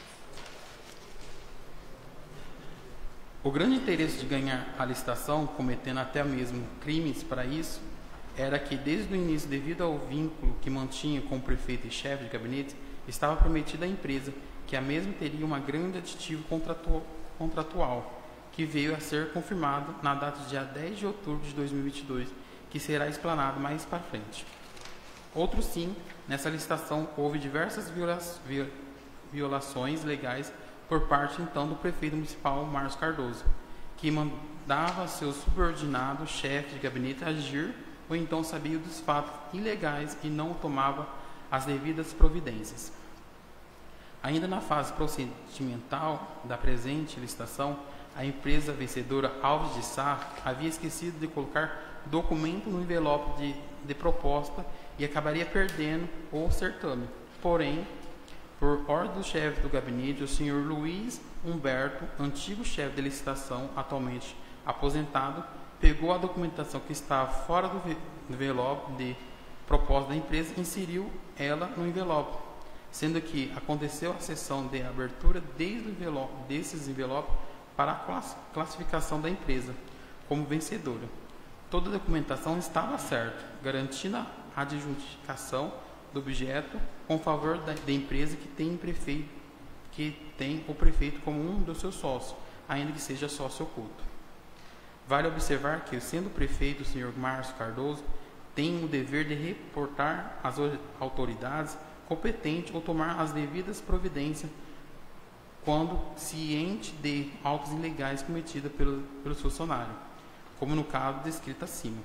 O grande interesse de ganhar a licitação, cometendo até mesmo crimes para isso, era que desde o início, devido ao vínculo que mantinha com o prefeito e chefe de gabinete, estava prometida à empresa que a mesma teria uma grande aditivo contratual, que veio a ser confirmado na data de dia dez de outubro de dois mil e vinte e dois, que será explanado mais para frente. Outro sim, nessa licitação houve diversas viola violações legais por parte então do prefeito municipal Márcio Cardoso, que mandava seus subordinados, chefes de gabinete, agir ou então sabia dos fatos ilegais e não tomava as devidas providências. Ainda na fase procedimental da presente licitação, a empresa vencedora Alves de Sá havia esquecido de colocar documento no envelope de, de proposta e acabaria perdendo o certame. Porém, por ordem do chefe do gabinete, o senhor Luiz Humberto, antigo chefe de licitação, atualmente aposentado, pegou a documentação que estava fora do envelope de proposta da empresa e inseriu ela no envelope, sendo que aconteceu a sessão de abertura desde o envelope, desses envelopes para a classificação da empresa como vencedora. Toda a documentação estava certa, garantindo a adjudicação do objeto com favor da, da empresa que tem, prefeito, que tem o prefeito como um dos seus sócios, ainda que seja sócio oculto. Vale observar que, sendo o prefeito o senhor Márcio Cardoso, tem o dever de reportar às autoridades competentes ou tomar as devidas providências quando ciente de autos ilegais cometidos pelo, pelos funcionários, como no caso descrito acima.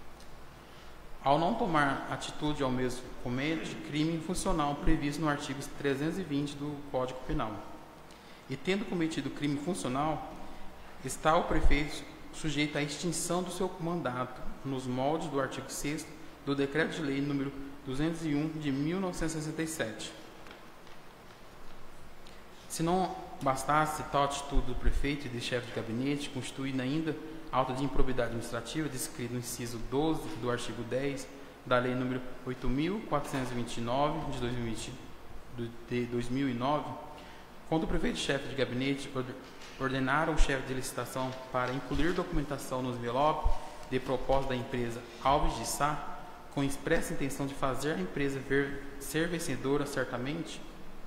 Ao não tomar atitude ao mesmo, comete crime funcional previsto no artigo trezentos e vinte do Código Penal. E tendo cometido crime funcional, está o prefeito sujeito à extinção do seu mandato, nos moldes do artigo sexto do Decreto de Lei número duzentos e um de mil novecentos e sessenta e sete. Se não bastasse tal atitude do prefeito e de chefe de gabinete, constituindo ainda auto de improbidade administrativa, descrito no inciso doze do artigo dez da Lei número oito mil quatrocentos e vinte e nove de dois mil e nove, quando o prefeito e chefe de gabinete ordenaram o chefe de licitação para incluir documentação nos envelopes de proposta da empresa Alves de Sá, com expressa intenção de fazer a empresa ver, ser vencedora certamente,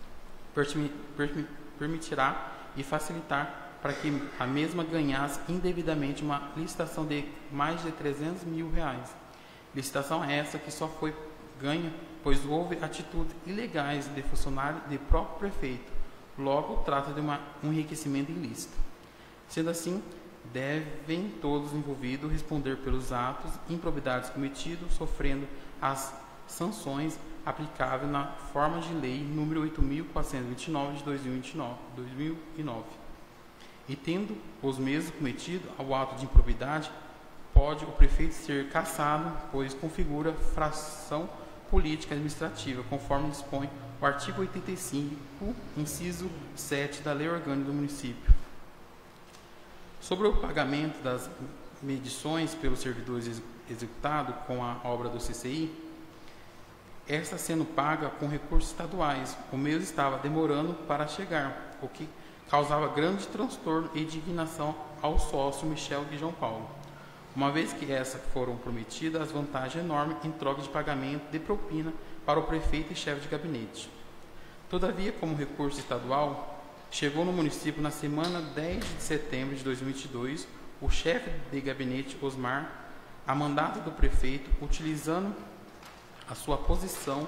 permitirá e facilitar para que a mesma ganhasse indevidamente uma licitação de mais de trezentos mil reais. Licitação essa que só foi ganha, pois houve atitudes ilegais de funcionário de próprio prefeito. Logo, trata de uma, um enriquecimento ilícito. Sendo assim, devem todos envolvidos responder pelos atos e improbidades cometidos, sofrendo as sanções aplicáveis na forma de lei número oito mil quatrocentos e vinte e nove de dois mil e nove. E tendo os mesmos cometido ao ato de improbidade, pode o prefeito ser cassado, pois configura fração política administrativa, conforme dispõe o artigo oitenta e cinco, inciso sete da Lei Orgânica do Município. Sobre o pagamento das medições pelos servidores executados com a obra do C C I, esta sendo paga com recursos estaduais, o mesmo estava demorando para chegar, o que causava grande transtorno e indignação ao sócio Michel de João Paulo, uma vez que essas foram prometidas as vantagens enormes em troca de pagamento de propina para o prefeito e chefe de gabinete. Todavia, como recurso estadual, chegou no município na semana dez de setembro de dois mil e vinte e dois o chefe de gabinete Osmar, a mandado do prefeito, utilizando a sua posição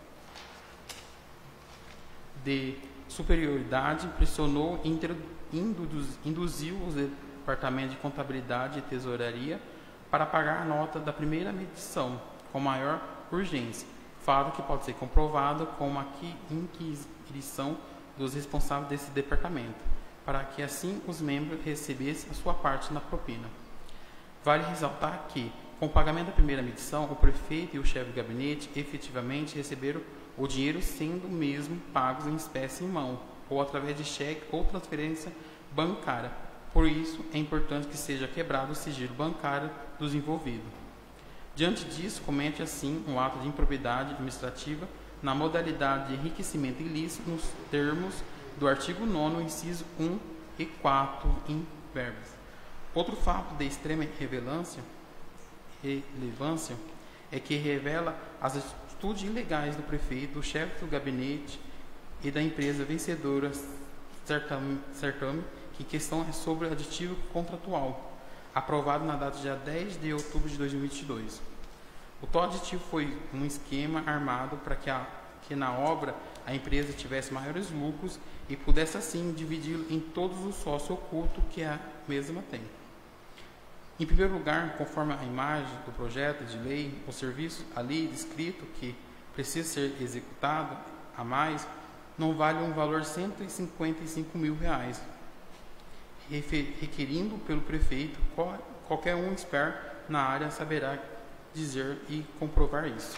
de superioridade, pressionou e induziu os departamentos de contabilidade e tesouraria para pagar a nota da primeira medição com maior urgência, fato que pode ser comprovado com uma inquisição dos responsáveis desse departamento, para que assim os membros recebessem a sua parte na propina. Vale ressaltar que, com o pagamento da primeira medição, o prefeito e o chefe de gabinete efetivamente receberam o dinheiro sendo mesmo pagos em espécie em mão, ou através de cheque ou transferência bancária. Por isso, é importante que seja quebrado o sigilo bancário dos envolvidos. Diante disso, comete assim um ato de improbidade administrativa na modalidade de enriquecimento ilícito nos termos do artigo nono, inciso um e quatro, em verbas. Outro fato de extrema relevância, relevância é que revela as atitudes ilegais do prefeito, do chefe do gabinete e da empresa vencedora certame, certame que questão é sobre o aditivo contratual, aprovado na data de dia dez de outubro de dois mil e vinte e dois. O tal aditivo foi um esquema armado para que, a, que na obra a empresa tivesse maiores lucros e pudesse assim dividi-lo em todos os sócios ocultos que a mesma tem. Em primeiro lugar, conforme a imagem do projeto de lei, o serviço ali descrito que precisa ser executado a mais não vale um valor de cento e cinquenta e cinco mil reais, requerindo pelo prefeito, qual, qualquer um expert na área saberá dizer e comprovar isso.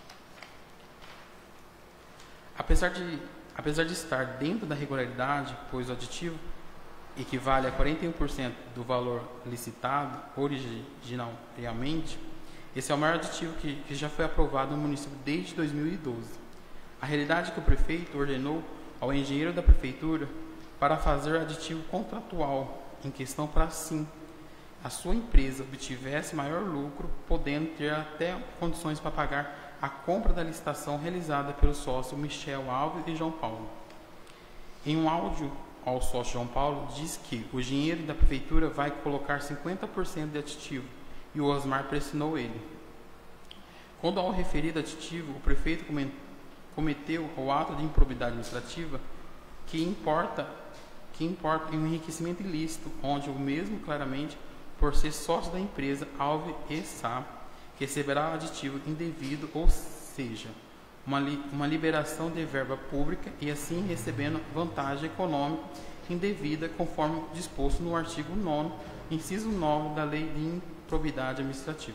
Apesar de, apesar de estar dentro da regularidade, pois o aditivo equivale a quarenta e um por cento do valor licitado originalmente, esse é o maior aditivo que, que já foi aprovado no município desde dois mil e doze. A realidade é que o prefeito ordenou ao engenheiro da prefeitura para fazer aditivo contratual em questão para assim a sua empresa obtivesse maior lucro, podendo ter até condições para pagar a compra da licitação realizada pelo sócio Michel Alves e João Paulo. Em um áudio ao sócio João Paulo, diz que o engenheiro da prefeitura vai colocar cinquenta por cento de aditivo e o Osmar pressionou ele. Quando ao referido aditivo, o prefeito cometeu o ato de improbidade administrativa que importa, que importa em um enriquecimento ilícito, onde o mesmo claramente, por ser sócio da empresa Alves e Sá, receberá aditivo indevido, ou seja, uma, li, uma liberação de verba pública e assim recebendo vantagem econômica indevida conforme disposto no artigo nono, inciso nove da Lei de Improbidade Administrativa.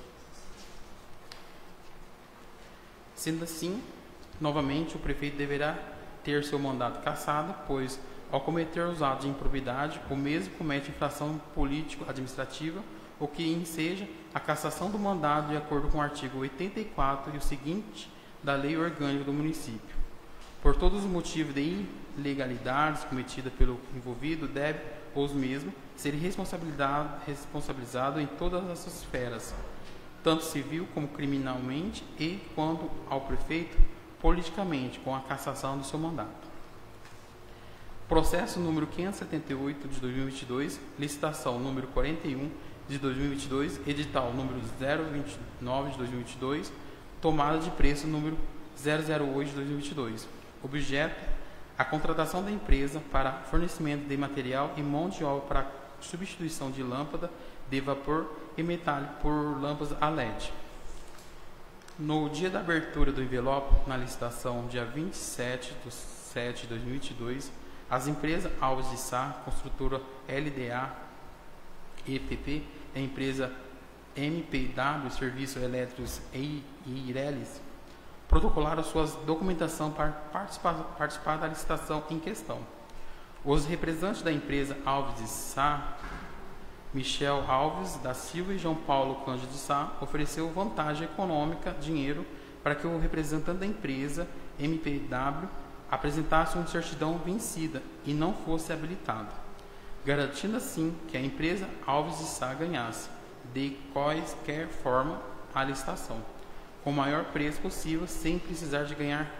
Sendo assim, novamente, o prefeito deverá ter seu mandato cassado, pois, ao cometer os atos de improbidade, o mesmo comete infração político-administrativa, o que enseja a cassação do mandato de acordo com o artigo oitenta e quatro e o seguinte da Lei Orgânica do Município. Por todos os motivos de ilegalidades cometidas pelo envolvido, deve os mesmos ser responsabilizado, responsabilizado em todas as esferas, tanto civil como criminalmente, e, quanto ao prefeito, politicamente, com a cassação do seu mandato. Processo número quinhentos e setenta e oito de dois mil e vinte e dois, licitação número quarenta e um de dois mil e vinte e dois, edital número zero vinte e nove de dois mil e vinte e dois, tomada de preço número zero zero oito de dois mil e vinte e dois. Objeto: a contratação da empresa para fornecimento de material e mão de obra para substituição de lâmpada de vapor e metálico por lâmpadas a L E D. No dia da abertura do envelope, na licitação, dia vinte e sete de setembro de dois mil e vinte e dois, as empresas Alves de Sá, construtora L D A E P P, a empresa M P W, Serviços Elétricos e Ireles, protocolaram sua documentação para participar, participar da licitação em questão. Os representantes da empresa Alves de Sá, Michel Alves da Silva e João Paulo Cândido de Sá, ofereceu vantagem econômica, dinheiro, para que o representante da empresa M P W apresentasse uma certidão vencida e não fosse habilitado, garantindo assim que a empresa Alves de Sá ganhasse, de qualquer forma, a licitação, com o maior preço possível, sem precisar de ganhar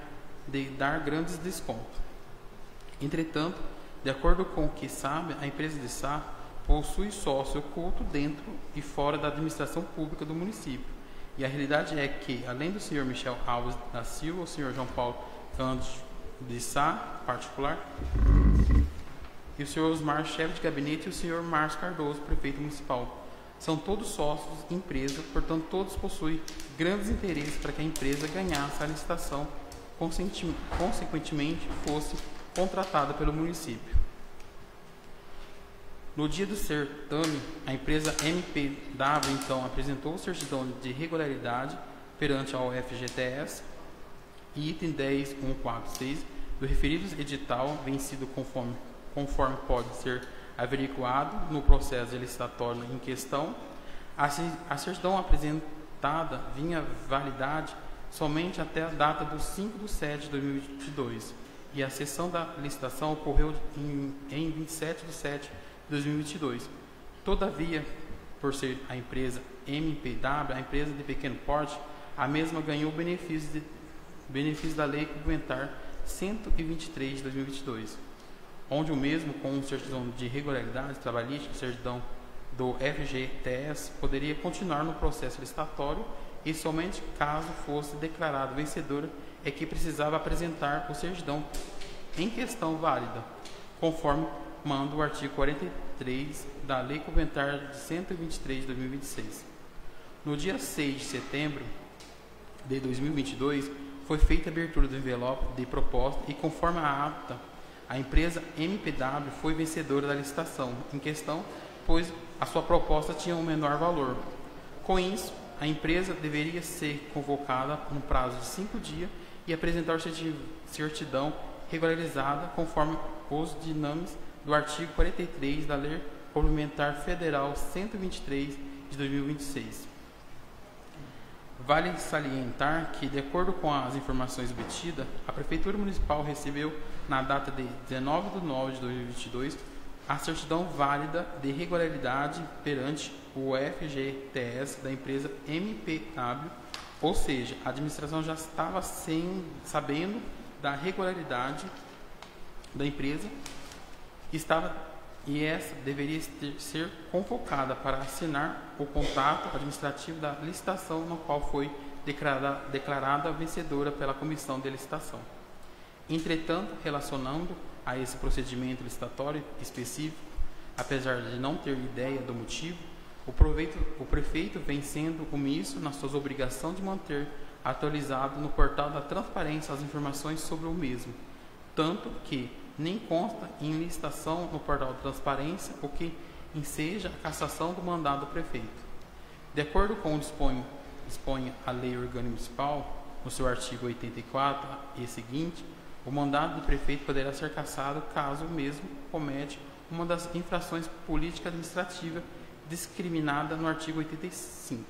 de dar grandes descontos. Entretanto, de acordo com o que sabe, a empresa de S A possui sócio oculto dentro e fora da administração pública do município. E a realidade é que, além do senhor Michel Alves da Silva, o senhor João Paulo Cândido de Sá, particular, e o senhor Osmar, chefe de gabinete, e o senhor Márcio Cardoso, prefeito municipal. São todos sócios de empresa, portanto, todos possuem grandes interesses para que a empresa ganhasse a licitação, consequentemente, fosse contratada pelo município. No dia do certame, a empresa M P W, então, apresentou certidão de regularidade perante a U F G T S e item dez ponto cento e quarenta e seis do referido edital, vencido conforme, conforme pode ser averiguado no processo licitatório em questão. A certidão apresentada vinha validade somente até a data do cinco de setembro de dois mil e vinte e dois, e a sessão da licitação ocorreu em, em vinte e sete de setembro de dois mil e vinte e dois. Todavia, por ser a empresa M P W, a empresa de pequeno porte, a mesma ganhou benefícios de, benefício da Lei Complementar cento e vinte e três de dois mil e vinte e dois, onde o mesmo, com certidão de regularidade trabalhística e certidão do F G T S, poderia continuar no processo licitatório e somente caso fosse declarado vencedora é que precisava apresentar o certidão em questão válida, conforme manda o artigo quarenta e três da Lei Complementar de cento e vinte e três de dois mil e vinte e seis. No dia seis de setembro de dois mil e vinte e dois, foi feita a abertura do envelope de proposta e, conforme a ata, a empresa M P W foi vencedora da licitação em questão, pois a sua proposta tinha um menor valor. Com isso, a empresa deveria ser convocada no prazo de cinco dias e apresentar certidão regularizada conforme os dinames do artigo quarenta e três da Lei Complementar Federal cento e vinte e três de dois mil e vinte e seis. Vale salientar que, de acordo com as informações obtidas, a Prefeitura Municipal recebeu, na data de dezenove de nove de dois mil e vinte e dois, a certidão válida de regularidade perante o F G T S da empresa M P W, ou seja, a administração já estava sem, sabendo da regularidade da empresa estava, e essa deveria ter, ser convocada para assinar o contrato administrativo da licitação, no qual foi declarada, declarada vencedora pela comissão de licitação. Entretanto, relacionando a esse procedimento licitatório específico, apesar de não ter ideia do motivo, o, proveito, o prefeito vem sendo omisso nas suas obrigações de manter atualizado no portal da transparência as informações sobre o mesmo, tanto que nem consta em licitação no portal de transparência o que enseja a cassação do mandado do prefeito. De acordo com o dispõe, dispõe a Lei Orgânica Municipal, no seu artigo oitenta e quatro e seguinte, o mandado do prefeito poderá ser cassado caso o mesmo comete uma das infrações política administrativa discriminada no artigo oitenta e cinco.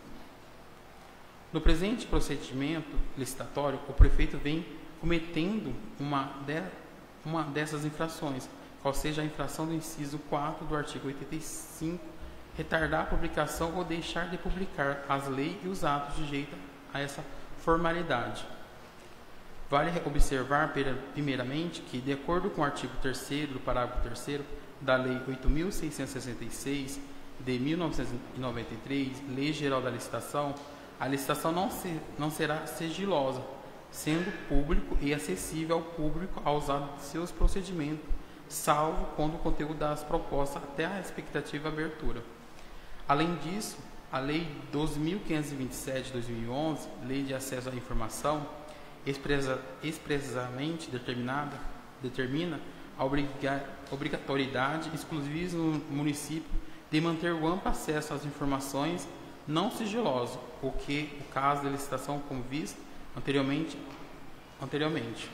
No presente procedimento licitatório, o prefeito vem cometendo uma, de, uma dessas infrações, qual seja a infração do inciso quatro do artigo oitenta e cinco, retardar a publicação ou deixar de publicar as leis e os atos de jeito a essa formalidade. Vale observar, primeiramente, que, de acordo com o artigo terceiro do parágrafo terceiro da Lei oito mil seiscentos e sessenta e seis, de mil novecentos e noventa e três, Lei Geral da Licitação, a licitação não, se, não será sigilosa, sendo público e acessível ao público aos atos de seus procedimentos, salvo quando o conteúdo das propostas até a expectativa abertura. Além disso, a Lei doze mil quinhentos e vinte e sete de dois mil e onze, Lei de Acesso à Informação, expressa, expressamente determinada, determina a obriga, obrigatoriedade exclusiva no município de manter o amplo acesso às informações não sigilosas, o que o caso da licitação como visto anteriormente. anteriormente.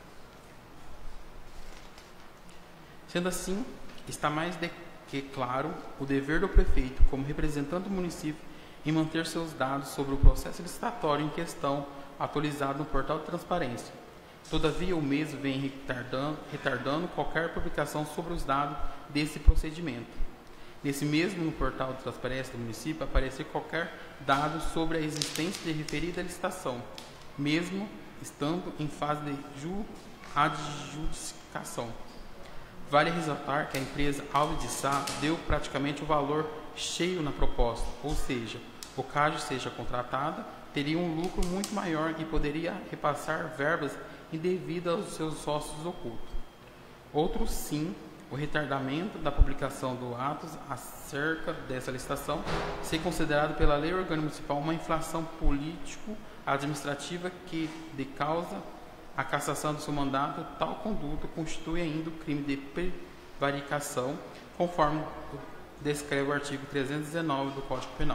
Sendo assim, está mais de que claro o dever do prefeito, como representante do município, em manter seus dados sobre o processo licitatório em questão atualizado no portal de transparência. Todavia, o mesmo vem retardando, retardando qualquer publicação sobre os dados desse procedimento. Nesse mesmo no portal de transparência do município aparecer qualquer dado sobre a existência de referida licitação, mesmo estando em fase de ju adjudicação. Vale ressaltar que a empresa Alves de Sá deu praticamente o valor cheio na proposta, ou seja, o caso seja contratada, teria um lucro muito maior e poderia repassar verbas indevidas aos seus sócios ocultos. Outro sim, o retardamento da publicação do atos acerca dessa licitação ser considerado pela Lei Orgânica Municipal uma inflação político-administrativa que, de causa a cassação do seu mandato, tal conduta constitui ainda o crime de prevaricação, conforme descreve o artigo trezentos e dezenove do Código Penal.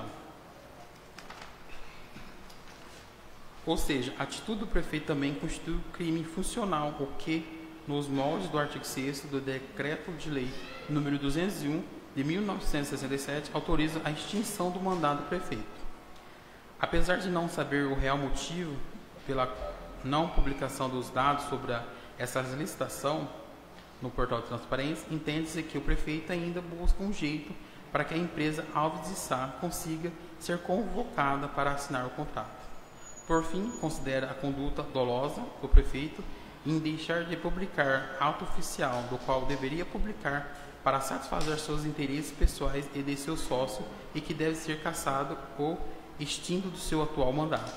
Ou seja, a atitude do prefeito também constitui crime funcional, o que, nos moldes do artigo sexto do Decreto de Lei número duzentos e um, de mil novecentos e sessenta e sete, autoriza a extinção do mandato do prefeito. Apesar de não saber o real motivo pela não publicação dos dados sobre a, essa licitação no portal de transparência, entende-se que o prefeito ainda busca um jeito para que a empresa Alves de Sá consiga ser convocada para assinar o contrato. Por fim, considera a conduta dolosa do prefeito em deixar de publicar ato oficial, do qual deveria publicar para satisfazer seus interesses pessoais e de seu sócio, e que deve ser cassado ou extinto do seu atual mandato.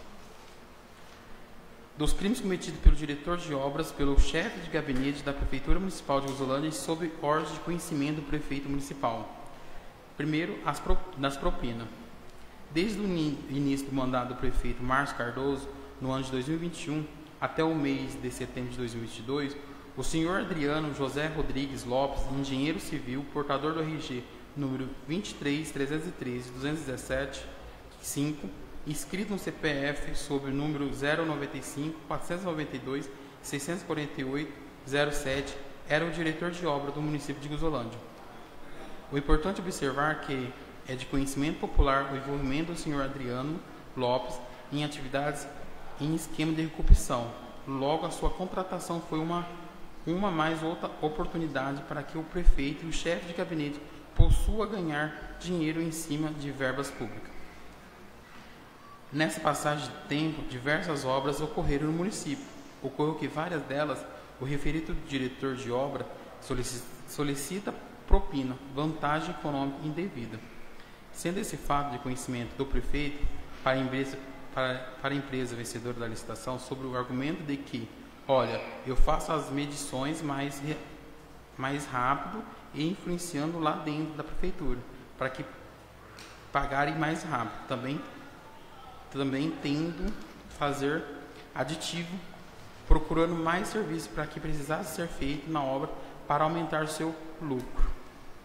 Dos crimes cometidos pelo diretor de obras, pelo chefe de gabinete da Prefeitura Municipal de Gozolândia, sob ordem de conhecimento do prefeito municipal. Primeiro, as pro, das propinas. Desde o início do mandato do prefeito Márcio Cardoso, no ano de dois mil e vinte e um, até o mês de setembro de dois mil e vinte e dois, o senhor Adriano José Rodrigues Lopes, engenheiro civil, portador do R G número vinte e três, trezentos e treze, duzentos e dezessete, cinco, inscrito no C P F sob o número zero noventa e cinco, quatrocentos e noventa e dois, seiscentos e quarenta e oito, zero sete, era o diretor de obra do município de Gozolândia. O importante observar que é de conhecimento popular o envolvimento do senhor Adriano Lopes em atividades em esquema de corrupção. Logo, a sua contratação foi uma, uma mais outra oportunidade para que o prefeito e o chefe de gabinete possam ganhar dinheiro em cima de verbas públicas. Nessa passagem de tempo, diversas obras ocorreram no município. Ocorreu que várias delas, o referido diretor de obra solicita, solicita propina, vantagem econômica indevida. Sendo esse fato de conhecimento do prefeito para a empresa, para, para a empresa vencedora da licitação, sobre o argumento de que, olha, eu faço as medições mais, mais rápido e influenciando lá dentro da prefeitura, para que pagarem mais rápido. Também, também tendo fazer aditivo, procurando mais serviço para que precisasse ser feito na obra para aumentar o seu lucro.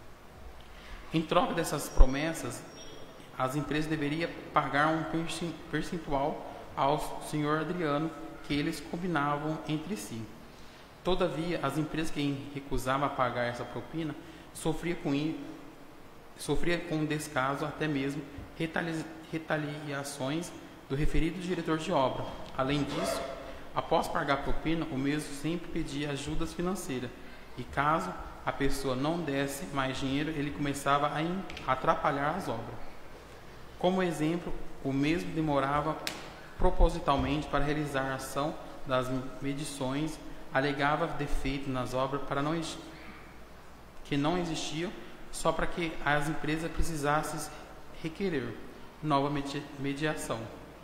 Em troca dessas promessas, as empresas deveriam pagar um percentual ao senhor Adriano que eles combinavam entre si. Todavia, as empresas que recusavam a pagar essa propina sofriam com, sofria com descaso, até mesmo retali retaliações do referido diretor de obra. Além disso, após pagar a propina, o mesmo sempre pedia ajudas financeiras e caso a pessoa não desse mais dinheiro, ele começava a atrapalhar as obras. Como exemplo, o mesmo demorava propositalmente para realizar a ação das medições, alegava defeito nas obras para não que não existiam, só para que as empresas precisassem requerer nova mediação.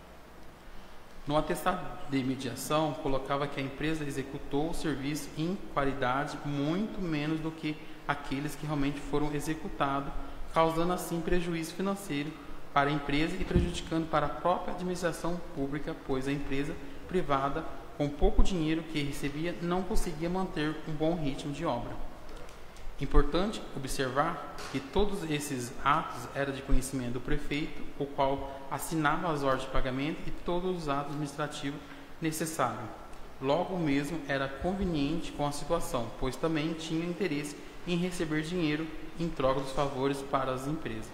No atestado de mediação, colocava que a empresa executou o serviço em qualidade muito menos do que aqueles que realmente foram executados, causando assim prejuízo financeiro para a empresa e prejudicando para a própria administração pública, pois a empresa privada, com pouco dinheiro que recebia, não conseguia manter um bom ritmo de obra. Importante observar que todos esses atos eram de conhecimento do prefeito, o qual assinava as ordens de pagamento e todos os atos administrativos necessários. Logo mesmo era conveniente com a situação, pois também tinha interesse em receber dinheiro em troca dos favores para as empresas.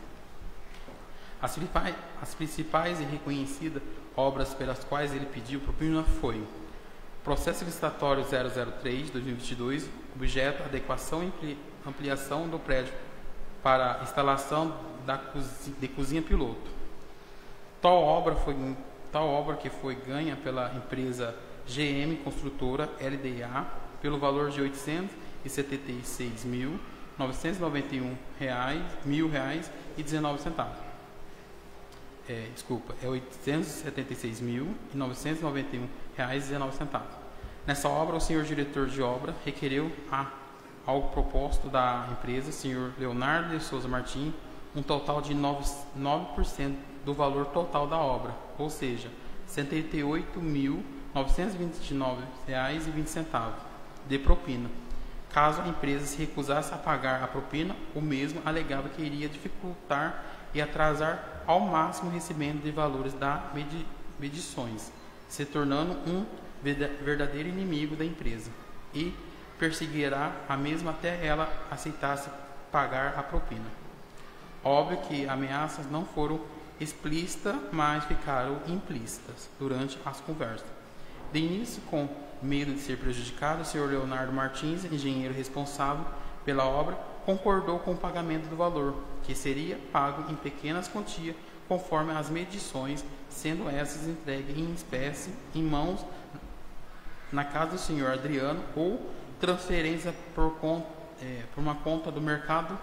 As principais, as principais e reconhecidas obras pelas quais ele pediu propina foi: processo licitatório zero zero três, dois mil e vinte e dois, objeto adequação e ampliação do prédio para instalação da cozinha, de cozinha piloto. Tal obra foi tal obra, que foi ganha pela empresa G M Construtora L D A pelo valor de oitocentos e setenta e seis mil, novecentos e noventa e um reais, mil reais e dezenove centavos. É, desculpa, é oitocentos e setenta e seis mil, novecentos e noventa e um reais e dezenove centavos. Nessa obra, o senhor diretor de obra requereu a, ao propósito da empresa, senhor Leonardo de Souza Martins, um total de nove por cento do valor total da obra, ou seja, setenta e oito mil, novecentos e vinte e nove reais e vinte centavos de propina. Caso a empresa se recusasse a pagar a propina, o mesmo alegava que iria dificultar e atrasar ao máximo o recebimento de valores das medi medições, se tornando um verdadeiro inimigo da empresa, e perseguirá a mesma até ela aceitasse pagar a propina. Óbvio que ameaças não foram explícitas, mas ficaram implícitas durante as conversas. De início, com medo de ser prejudicado, o senhor Leonardo Martins, engenheiro responsável pela obra, concordou com o pagamento do valor, que seria pago em pequenas quantias, conforme as medições, sendo essas entregues em espécie, em mãos, na casa do senhor Adriano, ou transferência por, conta, é, por uma conta do mercado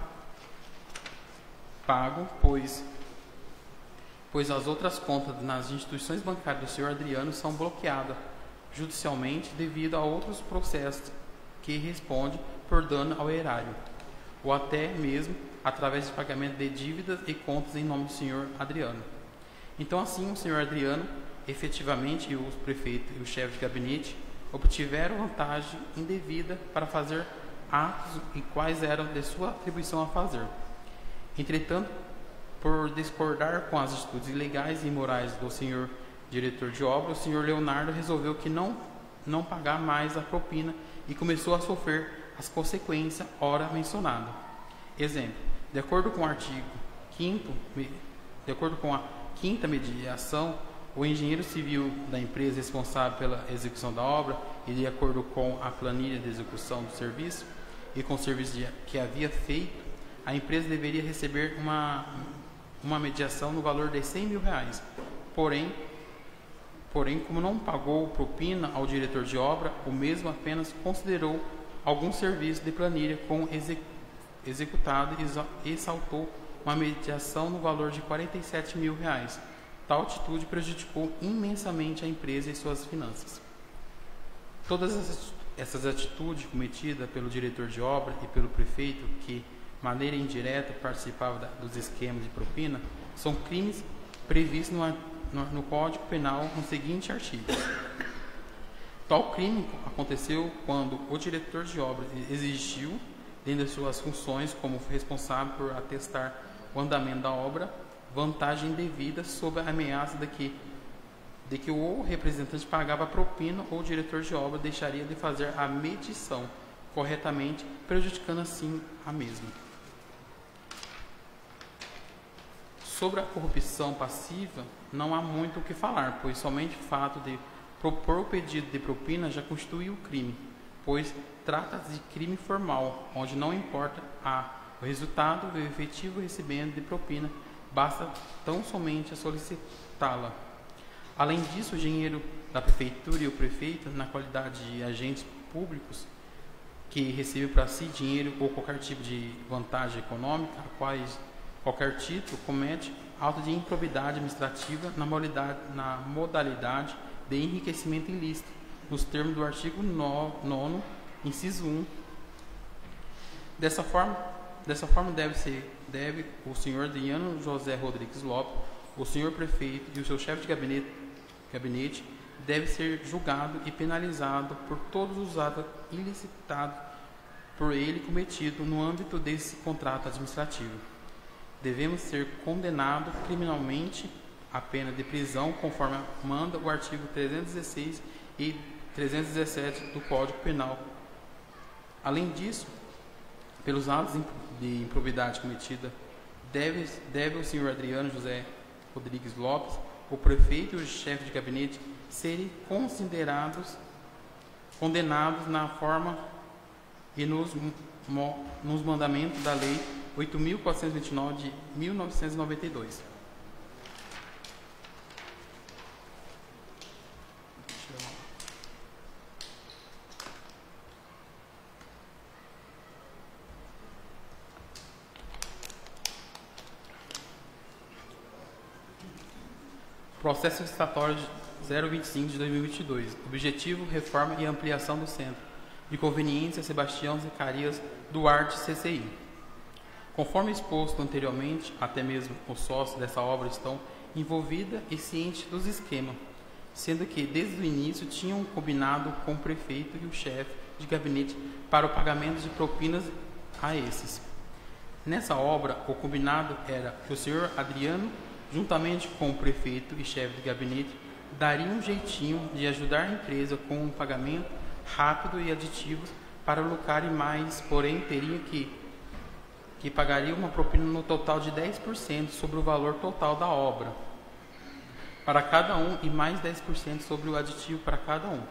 pago, pois, pois as outras contas nas instituições bancárias do senhor Adriano são bloqueadas judicialmente devido a outros processos que respondem por dano ao erário, ou até mesmo através de pagamento de dívidas e contas em nome do senhor Adriano. Então, assim, o senhor Adriano, efetivamente, e os prefeitos e o chefe de gabinete obtiveram vantagem indevida para fazer atos e quais eram de sua atribuição a fazer. Entretanto, por discordar com as atitudes ilegais e imorais do senhor diretor de obra, o senhor Leonardo resolveu que não, não pagar mais a propina e começou a sofrer as consequências ora mencionadas. Exemplo, de acordo com o artigo quinto, de acordo com a quinta mediação, o engenheiro civil da empresa responsável pela execução da obra e de acordo com a planilha de execução do serviço e com o serviço de, que havia feito, a empresa deveria receber uma, uma mediação no valor de cem mil reais. Porém, porém, como não pagou propina ao diretor de obra, o mesmo apenas considerou algum serviço de planilha com exec, executado e exaltou uma mediação no valor de quarenta e sete mil reais. Tal atitude prejudicou imensamente a empresa e suas finanças. Todas essas atitudes cometidas pelo diretor de obra e pelo prefeito, que de maneira indireta participava dos esquemas de propina, são crimes previstos no, no, no Código Penal no seguinte artigo. Tal crime aconteceu quando o diretor de obra exigiu, dentro de suas funções como responsável por atestar o andamento da obra, vantagem indevida sob a ameaça de que, de que o representante pagava propina ou o diretor de obra deixaria de fazer a medição corretamente, prejudicando assim a mesma. Sobre a corrupção passiva, não há muito o que falar, pois somente o fato de propor o pedido de propina já constitui o crime, pois trata-se de crime formal, onde não importa a, o resultado do efetivo recebimento de propina, basta tão somente a solicitá-la. Além disso, o engenheiro da prefeitura e o prefeito, na qualidade de agentes públicos que recebem para si dinheiro ou qualquer tipo de vantagem econômica, a quais qualquer título, comete auto de improbidade administrativa na modalidade, na modalidade de enriquecimento ilícito, nos termos do artigo nono, inciso um. Dessa forma, dessa forma deve, ser, deve o senhor Adriano José Rodrigues Lopes, o senhor prefeito e o seu chefe de gabinete, gabinete deve ser julgado e penalizado por todos os atos ilicitados por ele cometido no âmbito desse contrato administrativo. Devemos ser condenados criminalmente à pena de prisão, conforme manda o artigo trezentos e dezesseis e trezentos e dezessete do Código Penal. Além disso, pelos atos de improbidade cometida, deve, deve o senhor Adriano José Rodrigues Lopes, o prefeito e o chefe de gabinete, serem considerados condenados na forma e nos, nos mandamentos da Lei oito mil quatrocentos e vinte e nove de mil novecentos e noventa e dois. Processo licitatório zero vinte e cinco de dois mil e vinte e dois. Objetivo, reforma e ampliação do Centro de Conveniência Sebastião Zacarias Duarte C C I. Conforme exposto anteriormente, até mesmo os sócios dessa obra estão envolvidos e cientes dos esquemas, sendo que desde o início tinham combinado com o prefeito e o chefe de gabinete para o pagamento de propinas a esses. Nessa obra, o combinado era que o senhor Adriano, juntamente com o prefeito e chefe de gabinete, daria um jeitinho de ajudar a empresa com um pagamento rápido e aditivos para lucrar mais, porém teria que, que pagaria uma propina no total de dez por cento sobre o valor total da obra para cada um e mais dez por cento sobre o aditivo para cada um.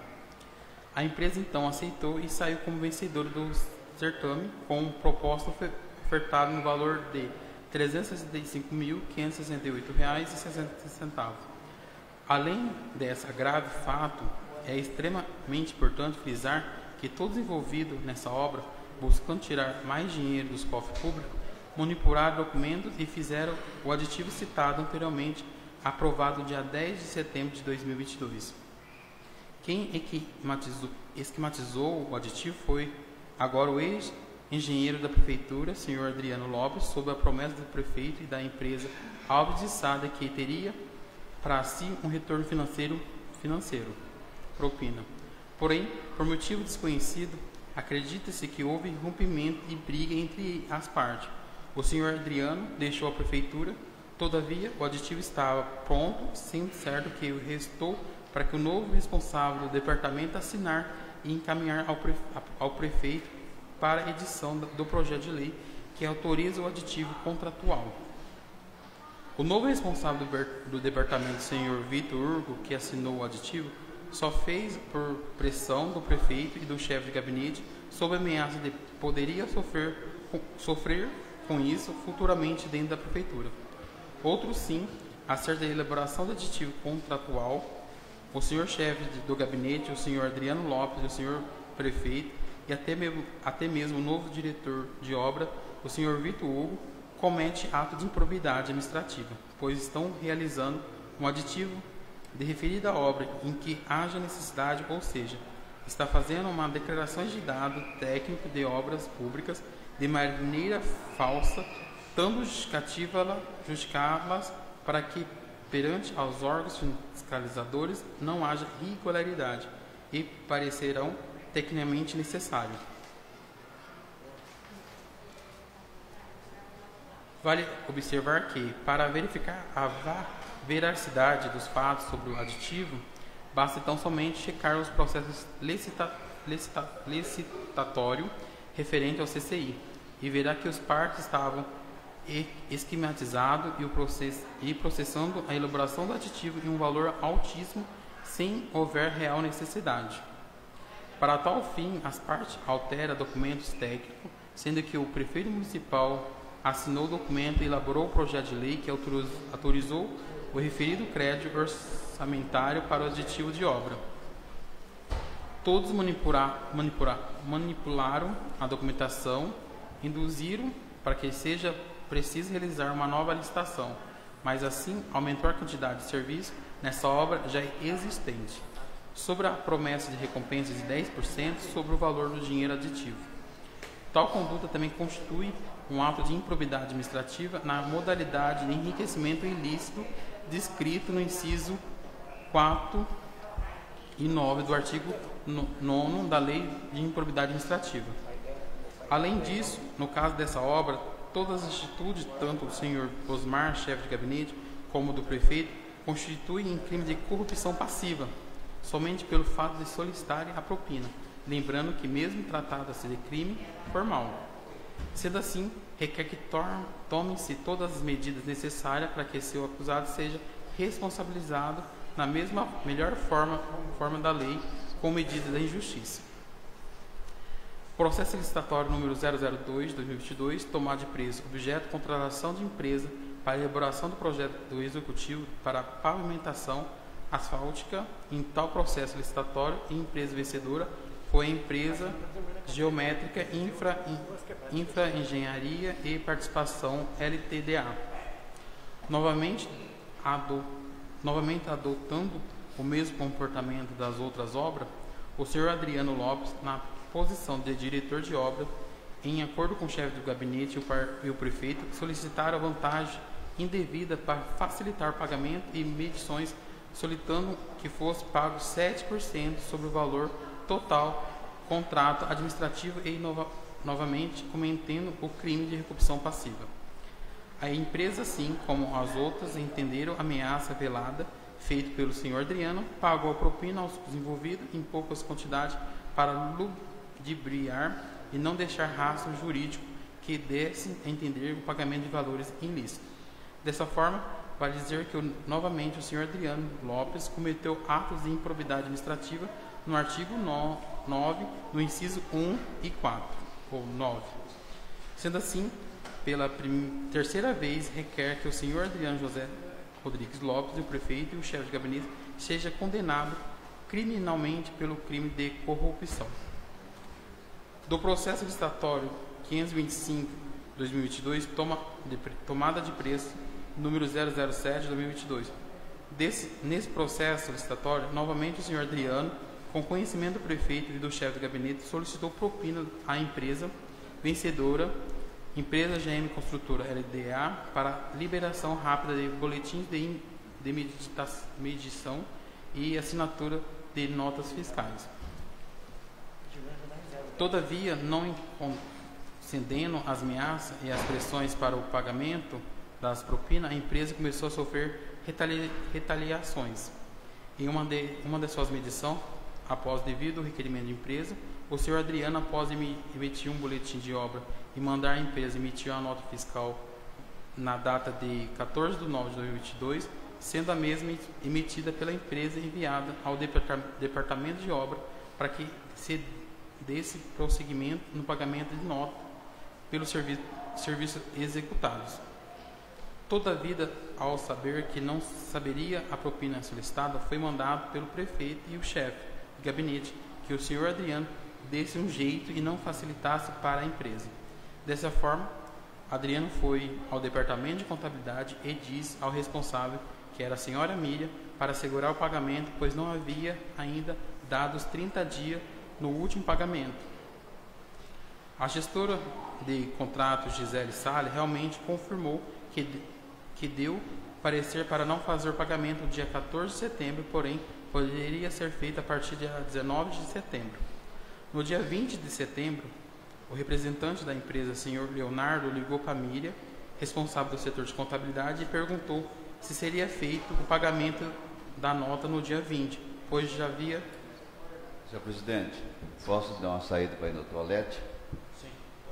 A empresa então aceitou e saiu como vencedora do certame com um proposta ofertado no valor de trezentos e sessenta e cinco mil, quinhentos e sessenta e oito reais e sessenta centavos. Além desse grave fato, é extremamente importante frisar que todos envolvidos nessa obra, buscando tirar mais dinheiro dos cofres públicos, manipularam documentos e fizeram o aditivo citado anteriormente, aprovado dia dez de setembro de dois mil e vinte e dois. Quem esquematizou, esquematizou o aditivo foi agora o ex-engenheiro da Prefeitura, senhor Adriano Lopes, sob a promessa do prefeito e da empresa Alves de Sada, que teria para si um retorno financeiro, financeiro, propina. Porém, por motivo desconhecido, acredita-se que houve rompimento e briga entre as partes. O senhor Adriano deixou a prefeitura, todavia o aditivo estava pronto, sendo certo que restou para que o novo responsável do departamento assinar e encaminhar ao, prefe ao prefeito para a edição do projeto de lei que autoriza o aditivo contratual. O novo responsável do, do departamento, senhor Vitor Urgo, que assinou o aditivo, só fez por pressão do prefeito e do chefe de gabinete, sob ameaça de poderia sofrer, sofrer com isso futuramente dentro da prefeitura. Outro sim, acerca da elaboração do aditivo contratual, o senhor chefe do gabinete, o senhor Adriano Lopes, o senhor prefeito e até mesmo, até mesmo o novo diretor de obra, o senhor Vitor Hugo, comete ato de improbidade administrativa, pois estão realizando um aditivo de referida obra em que haja necessidade, ou seja, está fazendo uma declaração de dado técnico de obras públicas de maneira falsa, tanto justificá-las para que perante aos órgãos fiscalizadores não haja irregularidade e parecerão tecnicamente necessário. Vale observar que, para verificar a veracidade dos fatos sobre o aditivo, basta então somente checar os processos licita, licita, licitatório referente ao C C I e verá que os partes estavam esquematizados e, o process, e processando a elaboração do aditivo em um valor altíssimo sem houver real necessidade. Para tal fim, as partes alteram documentos técnicos, sendo que o prefeito municipal assinou o documento e elaborou o projeto de lei que autorizou o referido crédito orçamentário para o aditivo de obra. Todos manipula, manipula, manipularam a documentação, induziram para que seja preciso realizar uma nova licitação, mas assim aumentou a quantidade de serviço nessa obra já existente, sobre a promessa de recompensa de dez por cento sobre o valor do dinheiro aditivo. Tal conduta também constitui um ato de improbidade administrativa na modalidade de enriquecimento ilícito descrito no inciso quatro e nove do artigo nono da Lei de Improbidade Administrativa. Além disso, no caso dessa obra, todas as atitudes, tanto do senhor Osmar, chefe de gabinete, como do prefeito, constituem crime de corrupção passiva, somente pelo fato de solicitarem a propina, lembrando que mesmo tratado-se de crime formal. Sendo assim, requer que tomem-se todas as medidas necessárias para que seu acusado seja responsabilizado na mesma melhor forma, forma da lei, com medida da injustiça. Processo licitatório número zero zero dois de dois mil e vinte e dois, tomada de preço, objeto contratação de empresa para elaboração do projeto do Executivo para pavimentação asfáltica. Em tal processo licitatório, a empresa vencedora foi a empresa Geométrica Infra, Infra Engenharia e Participação L T D A. Novamente, ado, novamente adotando o mesmo comportamento das outras obras, o senhor Adriano Lopes, na posição de diretor de obra, em acordo com o chefe do gabinete e o, par, e o prefeito, solicitaram a vantagem indevida para facilitar o pagamento e medições, solicitando que fosse pago sete por cento sobre o valor total contrato administrativo e nova, novamente cometendo o crime de corrupção passiva. A empresa, assim como as outras, entenderam a ameaça velada feita pelo senhor Adriano, pagou a propina aos envolvidos em poucas quantidades para ludibriar e não deixar rastro jurídico que desse a entender o pagamento de valores ilícitos. Dessa forma, vale dizer que novamente o senhor Adriano Lopes cometeu atos de improbidade administrativa no artigo nove, no inciso um e quatro, ou nove. Sendo assim, pela terceira vez, requer que o senhor Adriano José Rodrigues Lopes, o prefeito e o chefe de gabinete, seja condenado criminalmente pelo crime de corrupção. Do processo licitatório quinhentos e vinte e cinco de dois mil e vinte e dois, toma de, tomada de preço número zero zero sete de dois mil e vinte e dois. Desse, nesse processo licitatório, novamente o senhor Adriano, com conhecimento do prefeito e do chefe de gabinete, solicitou propina à empresa vencedora, empresa G M Construtora L D A, para liberação rápida de boletins de, de medita, medição e assinatura de notas fiscais. Todavia, não concedendo as ameaças e as pressões para o pagamento das propinas, a empresa começou a sofrer retali retaliações. Em uma de, uma de suas medições, após devido requerimento de empresa, o senhor Adriano, após emitir um boletim de obra e mandar a empresa emitir uma nota fiscal na data de quatorze de nove de dois mil e vinte e dois, sendo a mesma emitida pela empresa e enviada ao departamento de obra para que se desse prosseguimento no pagamento de nota pelos serviços serviços executados. Todavia, ao saber que não saberia a propina solicitada, foi mandado pelo prefeito e o chefe de gabinete que o senhor Adriano desse um jeito e não facilitasse para a empresa. Dessa forma, Adriano foi ao departamento de contabilidade e disse ao responsável, que era a senhora Miriam, para assegurar o pagamento, pois não havia ainda dado os trinta dias no último pagamento. A gestora de contratos, Gisele Salles, realmente confirmou que, que deu parecer para não fazer o pagamento no dia quatorze de setembro, porém poderia ser feito a partir do dia dezenove de setembro. No dia vinte de setembro, o representante da empresa, senhor Leonardo, ligou para a Miriam, responsável do setor de contabilidade, e perguntou se seria feito o pagamento da nota no dia vinte, pois já havia... Senhor presidente, posso dar uma saída para ir no toalete? Sim.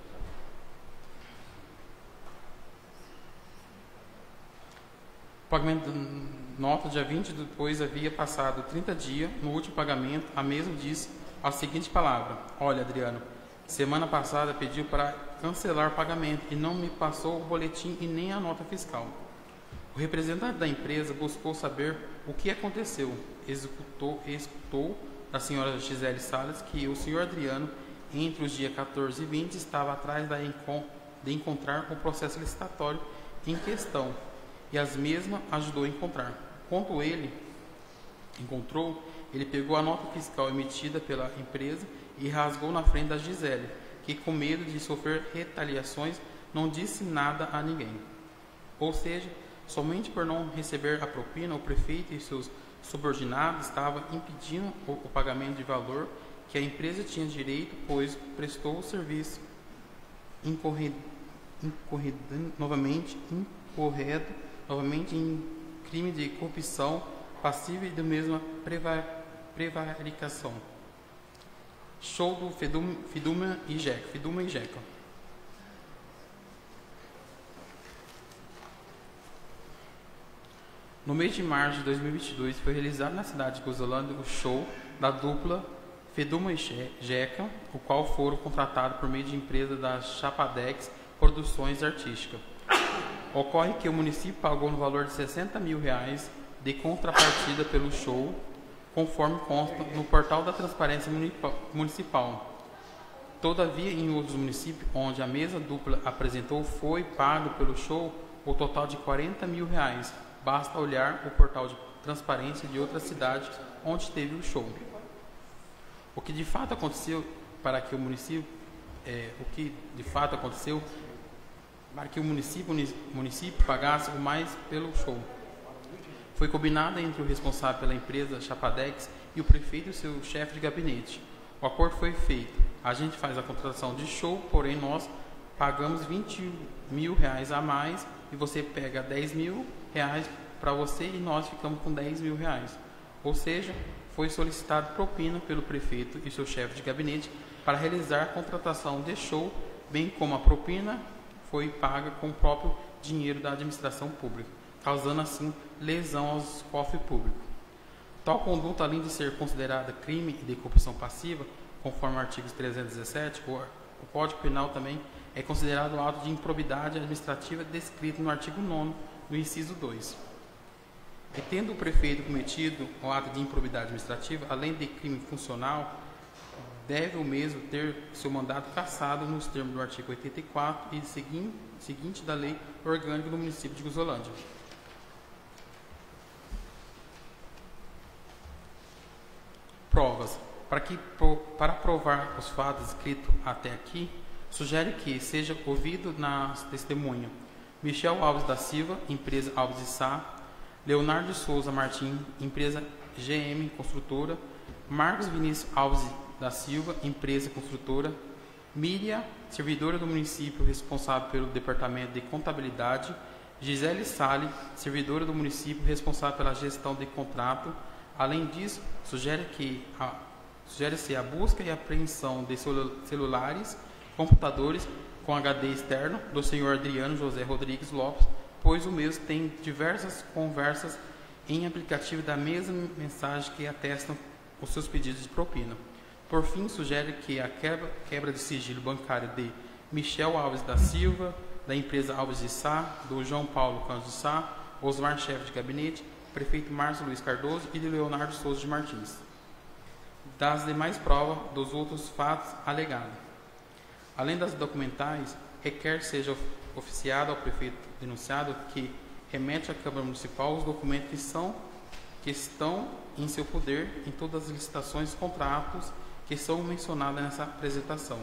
O pagamento da nota dia vinte, depois havia passado trinta dias no último pagamento, a mesma disse a seguinte palavra: olha, Adriano, semana passada pediu para cancelar o pagamento e não me passou o boletim e nem a nota fiscal. O representante da empresa buscou saber o que aconteceu. Executou, escutou da senhora Gisele Salles que o senhor Adriano, entre os dias quatorze e vinte, estava atrás da encon de encontrar o processo licitatório em questão e as mesmas ajudou a encontrar. Quando ele encontrou, ele pegou a nota fiscal emitida pela empresa e rasgou na frente da Gisele, que, com medo de sofrer retaliações, não disse nada a ninguém. Ou seja, somente por não receber a propina, o prefeito e seus subordinados estavam impedindo o, o pagamento de valor que a empresa tinha direito, pois prestou o serviço incorrido, incorrido, novamente incorreto, novamente em crime de corrupção passiva e da mesma prevaricação. Show do Fiduma, Fiduma e Jeca. Fiduma e Jeca. No mês de março de dois mil e vinte e dois, foi realizado na cidade de Gozolândia o show da dupla Fiduma e Jeca, o qual foram contratados por meio de empresa da Chapadex Produções Artísticas. Ocorre que o município pagou no valor de sessenta mil reais de contrapartida pelo show, conforme consta no portal da Transparência Municipal. Todavia, em outros municípios onde a mesa dupla apresentou foi pago pelo show o total de quarenta mil reais. Basta olhar o portal de transparência de outra cidade onde teve o show. O que de fato aconteceu para que o município, é, o que de fato aconteceu para que o município, município pagasse o mais pelo show. Foi combinado entre o responsável pela empresa Chapadex e o prefeito e seu chefe de gabinete. O acordo foi feito. A gente faz a contratação de show, porém nós pagamos vinte mil reais a mais e você pega dez mil reais para você e nós ficamos com dez mil reais. Ou seja, foi solicitado propina pelo prefeito e seu chefe de gabinete para realizar a contratação de show, bem como a propina foi paga com o próprio dinheiro da administração pública, causando assim lesão aos cofres públicos. Tal conduta, além de ser considerada crime de corrupção passiva, conforme o artigo trezentos e dezessete, o Código Penal também é considerado um ato de improbidade administrativa descrito no artigo nono, no inciso dois. E tendo o prefeito cometido o ato de improbidade administrativa, além de crime funcional, deve o mesmo ter seu mandato cassado nos termos do artigo oitenta e quatro e seguinte, seguinte da Lei Orgânica do município de Guzolândia. Provas. Para, que, para provar os fatos escritos até aqui, sugere que seja ouvido na testemunha Michel Alves da Silva, empresa Alves e Sá, Leonardo de Souza Martins, empresa G M Construtora, Marcos Vinícius Alves da Silva, empresa construtora, Miriam, servidora do município responsável pelo departamento de contabilidade, Gisele Sale, servidora do município responsável pela gestão de contrato. Além disso, sugere que a, sugere-se a busca e apreensão de celulares, computadores com H D externo do senhor Adriano José Rodrigues Lopes, pois o mesmo tem diversas conversas em aplicativo da mesma mensagem que atestam os seus pedidos de propina. Por fim, sugere que a quebra, quebra de sigilo bancário de Michel Alves da Silva, da empresa Alves de Sá, do João Paulo Campos de Sá, Osmar, chefe de gabinete, prefeito Márcio Luiz Cardoso e de Leonardo Souza de Martins. Das demais provas dos outros fatos alegados. Além das documentais, requer seja oficiado ao prefeito denunciado que remete à Câmara Municipal os documentos que, são, que estão em seu poder em todas as licitações e contratos que são mencionadas nessa apresentação.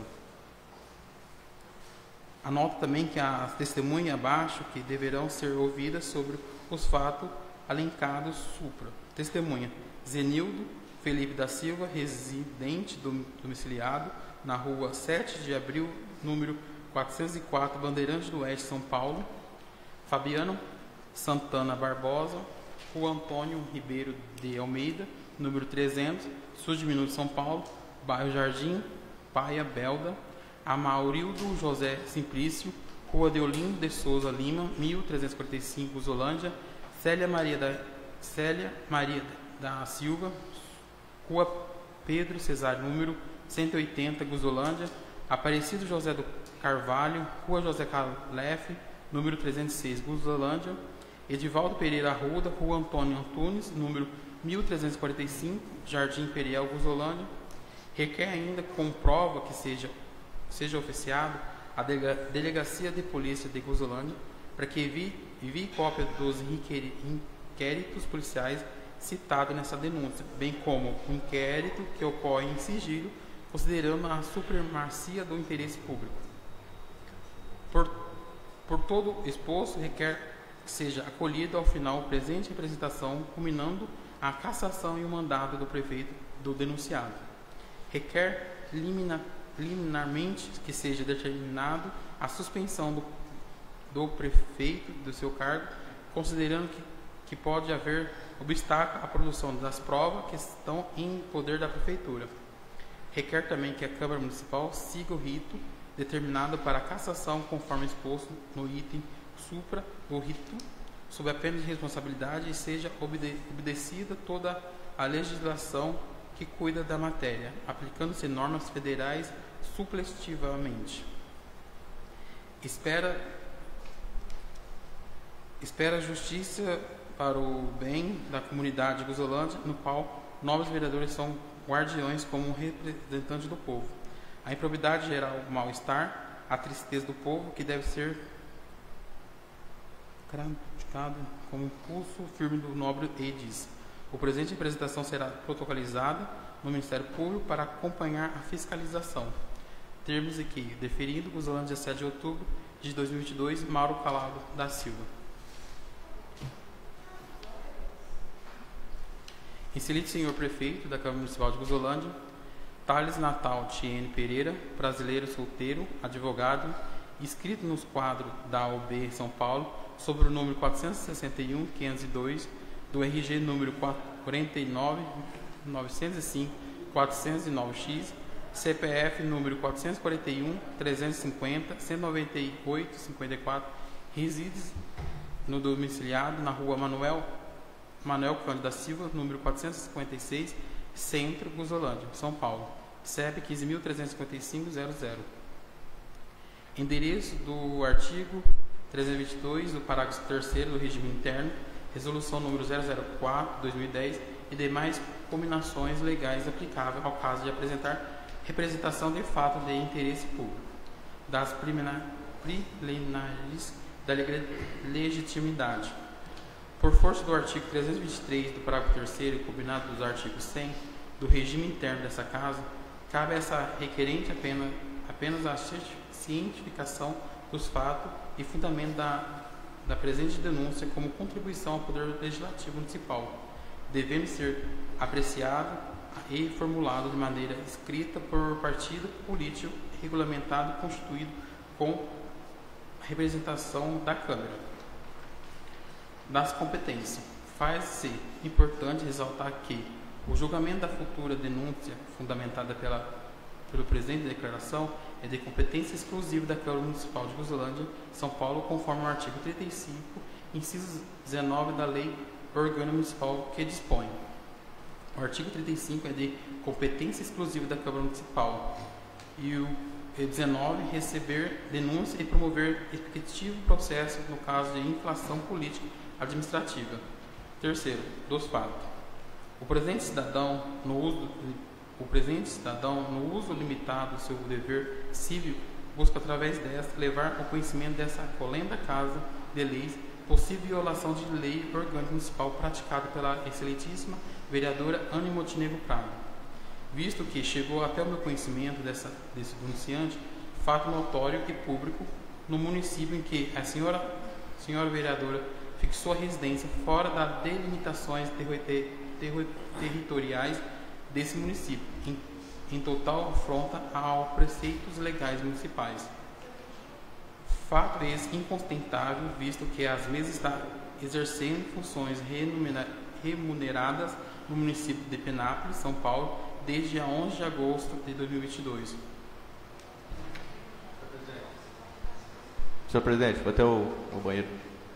Anota também que as testemunhas abaixo que deverão ser ouvidas sobre os fatos alencados supra. Testemunha: Zenildo Felipe da Silva, residente domiciliado na rua sete de abril, número quatrocentos e quatro, Bandeirantes do Oeste, São Paulo. Fabiano Santana Barbosa, rua Antônio Ribeiro de Almeida, número trezentos, sul de Minuto, São Paulo, bairro Jardim, Paia, Belda. Amaurildo José Simplício, rua Deolindo de Souza Lima, mil trezentos e quarenta e cinco, Guzolândia. Célia Maria da, Célia Maria da Silva, rua Pedro Cesário, número cento e oitenta, Guzolândia. Aparecido José do Carvalho, rua José Calef, número trezentos e seis, Guzolândia. Edivaldo Pereira Arruda, rua Antônio Antunes, número mil trezentos e quarenta e cinco, Jardim Imperial, Guzolândia. Requer ainda com prova que seja, seja oficiado a Delegacia de Polícia de Guzolândia para que envie, envie cópia dos inquéritos policiais citados nessa denúncia, bem como o inquérito que ocorre em sigilo, considerando a supremacia do interesse público. Por, por todo exposto, requer que seja acolhido ao final o presente representação, culminando a cassação e o mandado do prefeito do denunciado. Requer limina, liminarmente que seja determinado a suspensão do, do prefeito do seu cargo, considerando que, que pode haver obstáculo à produção das provas que estão em poder da prefeitura. Requer também que a Câmara Municipal siga o rito determinado para a cassação, conforme exposto no item supra do rito, sob a pena de responsabilidade, e seja obede obedecida toda a legislação que cuida da matéria, aplicando-se normas federais supletivamente. Espera, espera a Justiça para o bem da comunidade de Guzolândia, no qual novos vereadores são guardiões como representantes do povo. A improbidade geral, o mal-estar, a tristeza do povo, que deve ser praticado como um pulso firme do nobre Edis. O presente apresentação será protocolizada no Ministério Público para acompanhar a fiscalização. Termos aqui, deferindo Guzolândia, sete de outubro de dois mil e vinte e dois, Mauro Calado da Silva. Excelente senhor prefeito da Câmara Municipal de Guzolândia, Thales Natal Tiene Pereira, brasileiro solteiro, advogado, inscrito nos quadros da O B São Paulo, sobre o número quatrocentos e sessenta e um, quinhentos e dois, do R G número quarenta e nove, novecentos e cinco, quatrocentos e nove X, C P F número quatrocentos e quarenta e um, trezentos e cinquenta, cento e noventa e oito, cinquenta e quatro, reside no domiciliado na rua Manuel, Manuel Cândido da Silva, número quatrocentos e cinquenta e seis, Centro, Guzolândia, São Paulo, C E P quinze mil trezentos e cinquenta e cinco, zero zero. Endereço do artigo trezentos e vinte e dois, do parágrafo terceiro do regime interno, resolução número zero zero quatro, dois mil e dez e demais combinações legais aplicáveis ao caso de apresentar representação de fato de interesse público, das preliminares da legitimidade. Por força do artigo trezentos e vinte e três do parágrafo terceiro e combinado dos artigos cem do regime interno dessa casa, cabe a essa requerente apenas, apenas a cientificação dos fatos e fundamento da, da presente denúncia como contribuição ao Poder Legislativo Municipal, devendo ser apreciado e formulado de maneira escrita por partido político regulamentado e constituído com representação da Câmara. Das competências, faz-se importante ressaltar que o julgamento da futura denúncia fundamentada pela, pelo presente declaração é de competência exclusiva da Câmara Municipal de Guzolândia, São Paulo, conforme o artigo trinta e cinco, inciso dezenove da Lei Orgânica Municipal, que dispõe. O artigo trinta e cinco é de competência exclusiva da Câmara Municipal e o dezenove, receber denúncia e promover respectivo processo no caso de infração política administrativa. Terceiro, dos fatos. O presente cidadão, no uso, o presente cidadão, no uso limitado do seu dever cívico, busca através desta levar ao conhecimento dessa colenda casa de leis possível violação de lei orgânica municipal praticada pela excelentíssima vereadora Ana Montenegro Prado. Visto que chegou até o meu conhecimento dessa, desse denunciante, fato notório e público no município em que a senhora, senhora vereadora fixou a residência fora das delimitações ter, ter, territoriais desse município, em, em total afronta aos preceitos legais municipais. Fato esse incontestável, visto que as mesmas estão exercendo funções remuneradas no município de Penápolis, São Paulo, desde a onze de agosto de dois mil e vinte e dois. Senhor presidente, vou até o, o banheiro.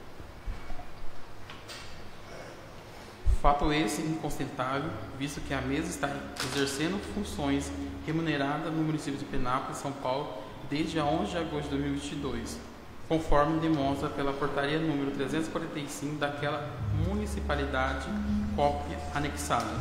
Fato esse incontestável, visto que a mesa está exercendo funções remuneradas no município de Penápolis, São Paulo, desde a onze de agosto de dois mil e vinte e dois, conforme demonstra pela portaria número trezentos e quarenta e cinco daquela municipalidade, cópia anexada.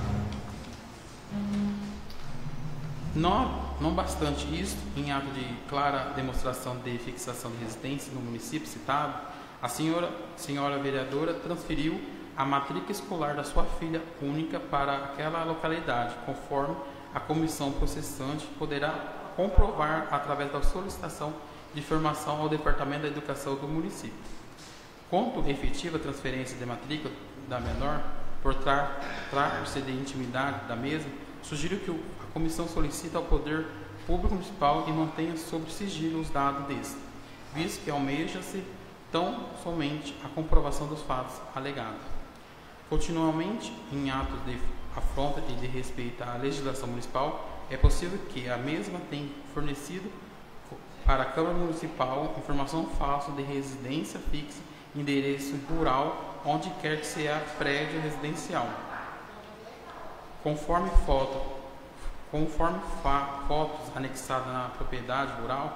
Não, não bastante isso, em ato de clara demonstração de fixação de residência no município citado, a senhora, senhora vereadora transferiu a matrícula escolar da sua filha única para aquela localidade, conforme a comissão processante poderá comprovar através da solicitação de informação ao Departamento da Educação do município. Quanto à efetiva transferência de matrícula da menor, por tratar-se de intimidade da mesma, sugiro que a comissão solicite ao Poder Público Municipal e mantenha sob sigilo os dados deste, visto que almeja-se tão somente a comprovação dos fatos alegados. Continuamente, em atos de afronta e de respeito à legislação municipal, é possível que a mesma tenha fornecido para a Câmara Municipal informação falsa de residência fixa, endereço rural, onde quer que seja prédio residencial. Conforme, foto, conforme fa, fotos anexadas na propriedade rural,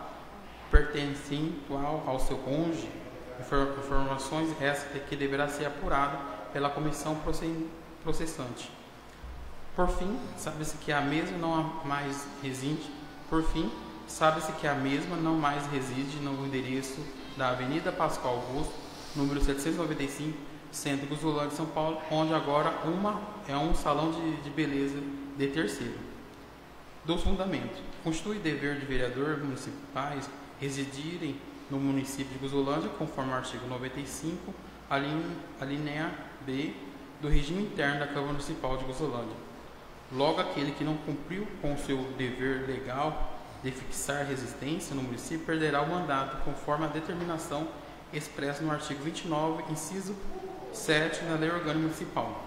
pertencendo ao, ao seu cônjuge, informações essas que deverá ser apurada pela comissão processante. Por fim, sabe-se que a mesma não mais reside. Por fim, sabe-se que a mesma não mais reside no endereço da Avenida Pascoal Augusto, número setecentos e noventa e cinco, Centro Guzulândia, São Paulo, onde agora uma é um salão de, de beleza de terceiro. Dos fundamentos. Constitui dever de vereadores municipais residirem no município de Guzulândia, conforme o artigo noventa e cinco, a linha B do regime interno da Câmara Municipal de Guzulândia. Logo, aquele que não cumpriu com o seu dever legal de fixar residência no município perderá o mandato, conforme a determinação expressa no artigo vinte e nove, inciso sete da Lei Orgânica Municipal.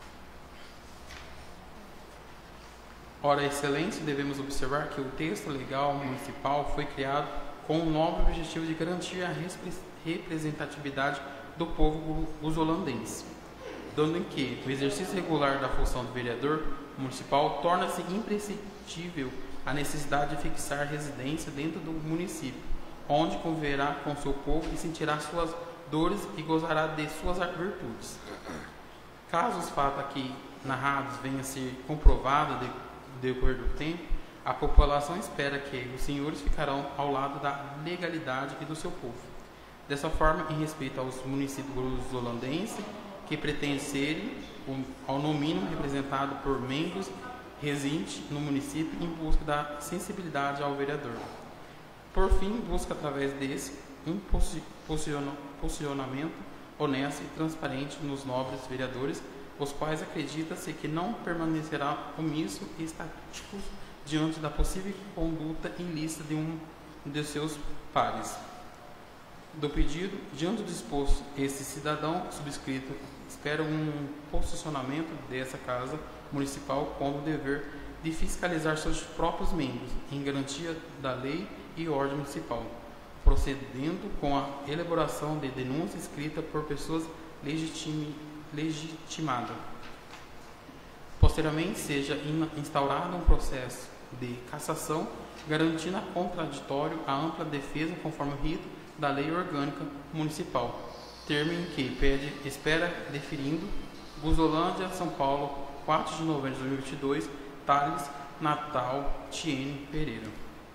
Ora, excelência, devemos observar que o texto legal municipal foi criado com o nobre objetivo de garantir a representatividade do povo lusolandense, dando em que o exercício regular da função de vereador municipal torna-se imprescindível a necessidade de fixar residência dentro do município, onde conviverá com seu povo e sentirá suas dores e gozará de suas virtudes. Caso os fatos aqui narrados venham a ser comprovados no decorrer do tempo, a população espera que os senhores ficarão ao lado da legalidade e do seu povo. Dessa forma, em respeito aos municípios lusolandenses, que pretendem serem, ao no mínimo, representados por membros residentes no município em busca da sensibilidade ao vereador. Por fim, busca através desse um posicionamento honesto e transparente nos nobres vereadores, os quais acredita-se que não permanecerá omisso e estáticos diante da possível conduta ilícita de um de seus pares. Do pedido, diante do disposto, esse cidadão subscrito espera um posicionamento dessa Casa Municipal com o dever de fiscalizar seus próprios membros, em garantia da lei e ordem municipal, procedendo com a elaboração de denúncia escrita por pessoas legitimi, legitimadas. Posteriormente, seja instaurado um processo de cassação, garantindo a contraditório a ampla defesa conforme o rito da Lei Orgânica Municipal, termo em que pede, espera deferindo Guzolândia, São Paulo, quatro de novembro de dois mil e vinte e dois, Thales Natal Tiene Pereira.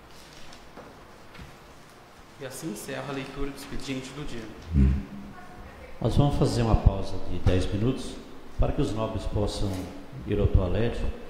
E assim encerra a leitura do expediente do dia. Nós vamos fazer uma pausa de dez minutos para que os nobres possam ir ao toalete.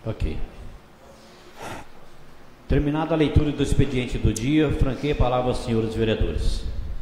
Ok. Terminada a leitura do expediente do dia, franqueia a palavra aos senhores vereadores.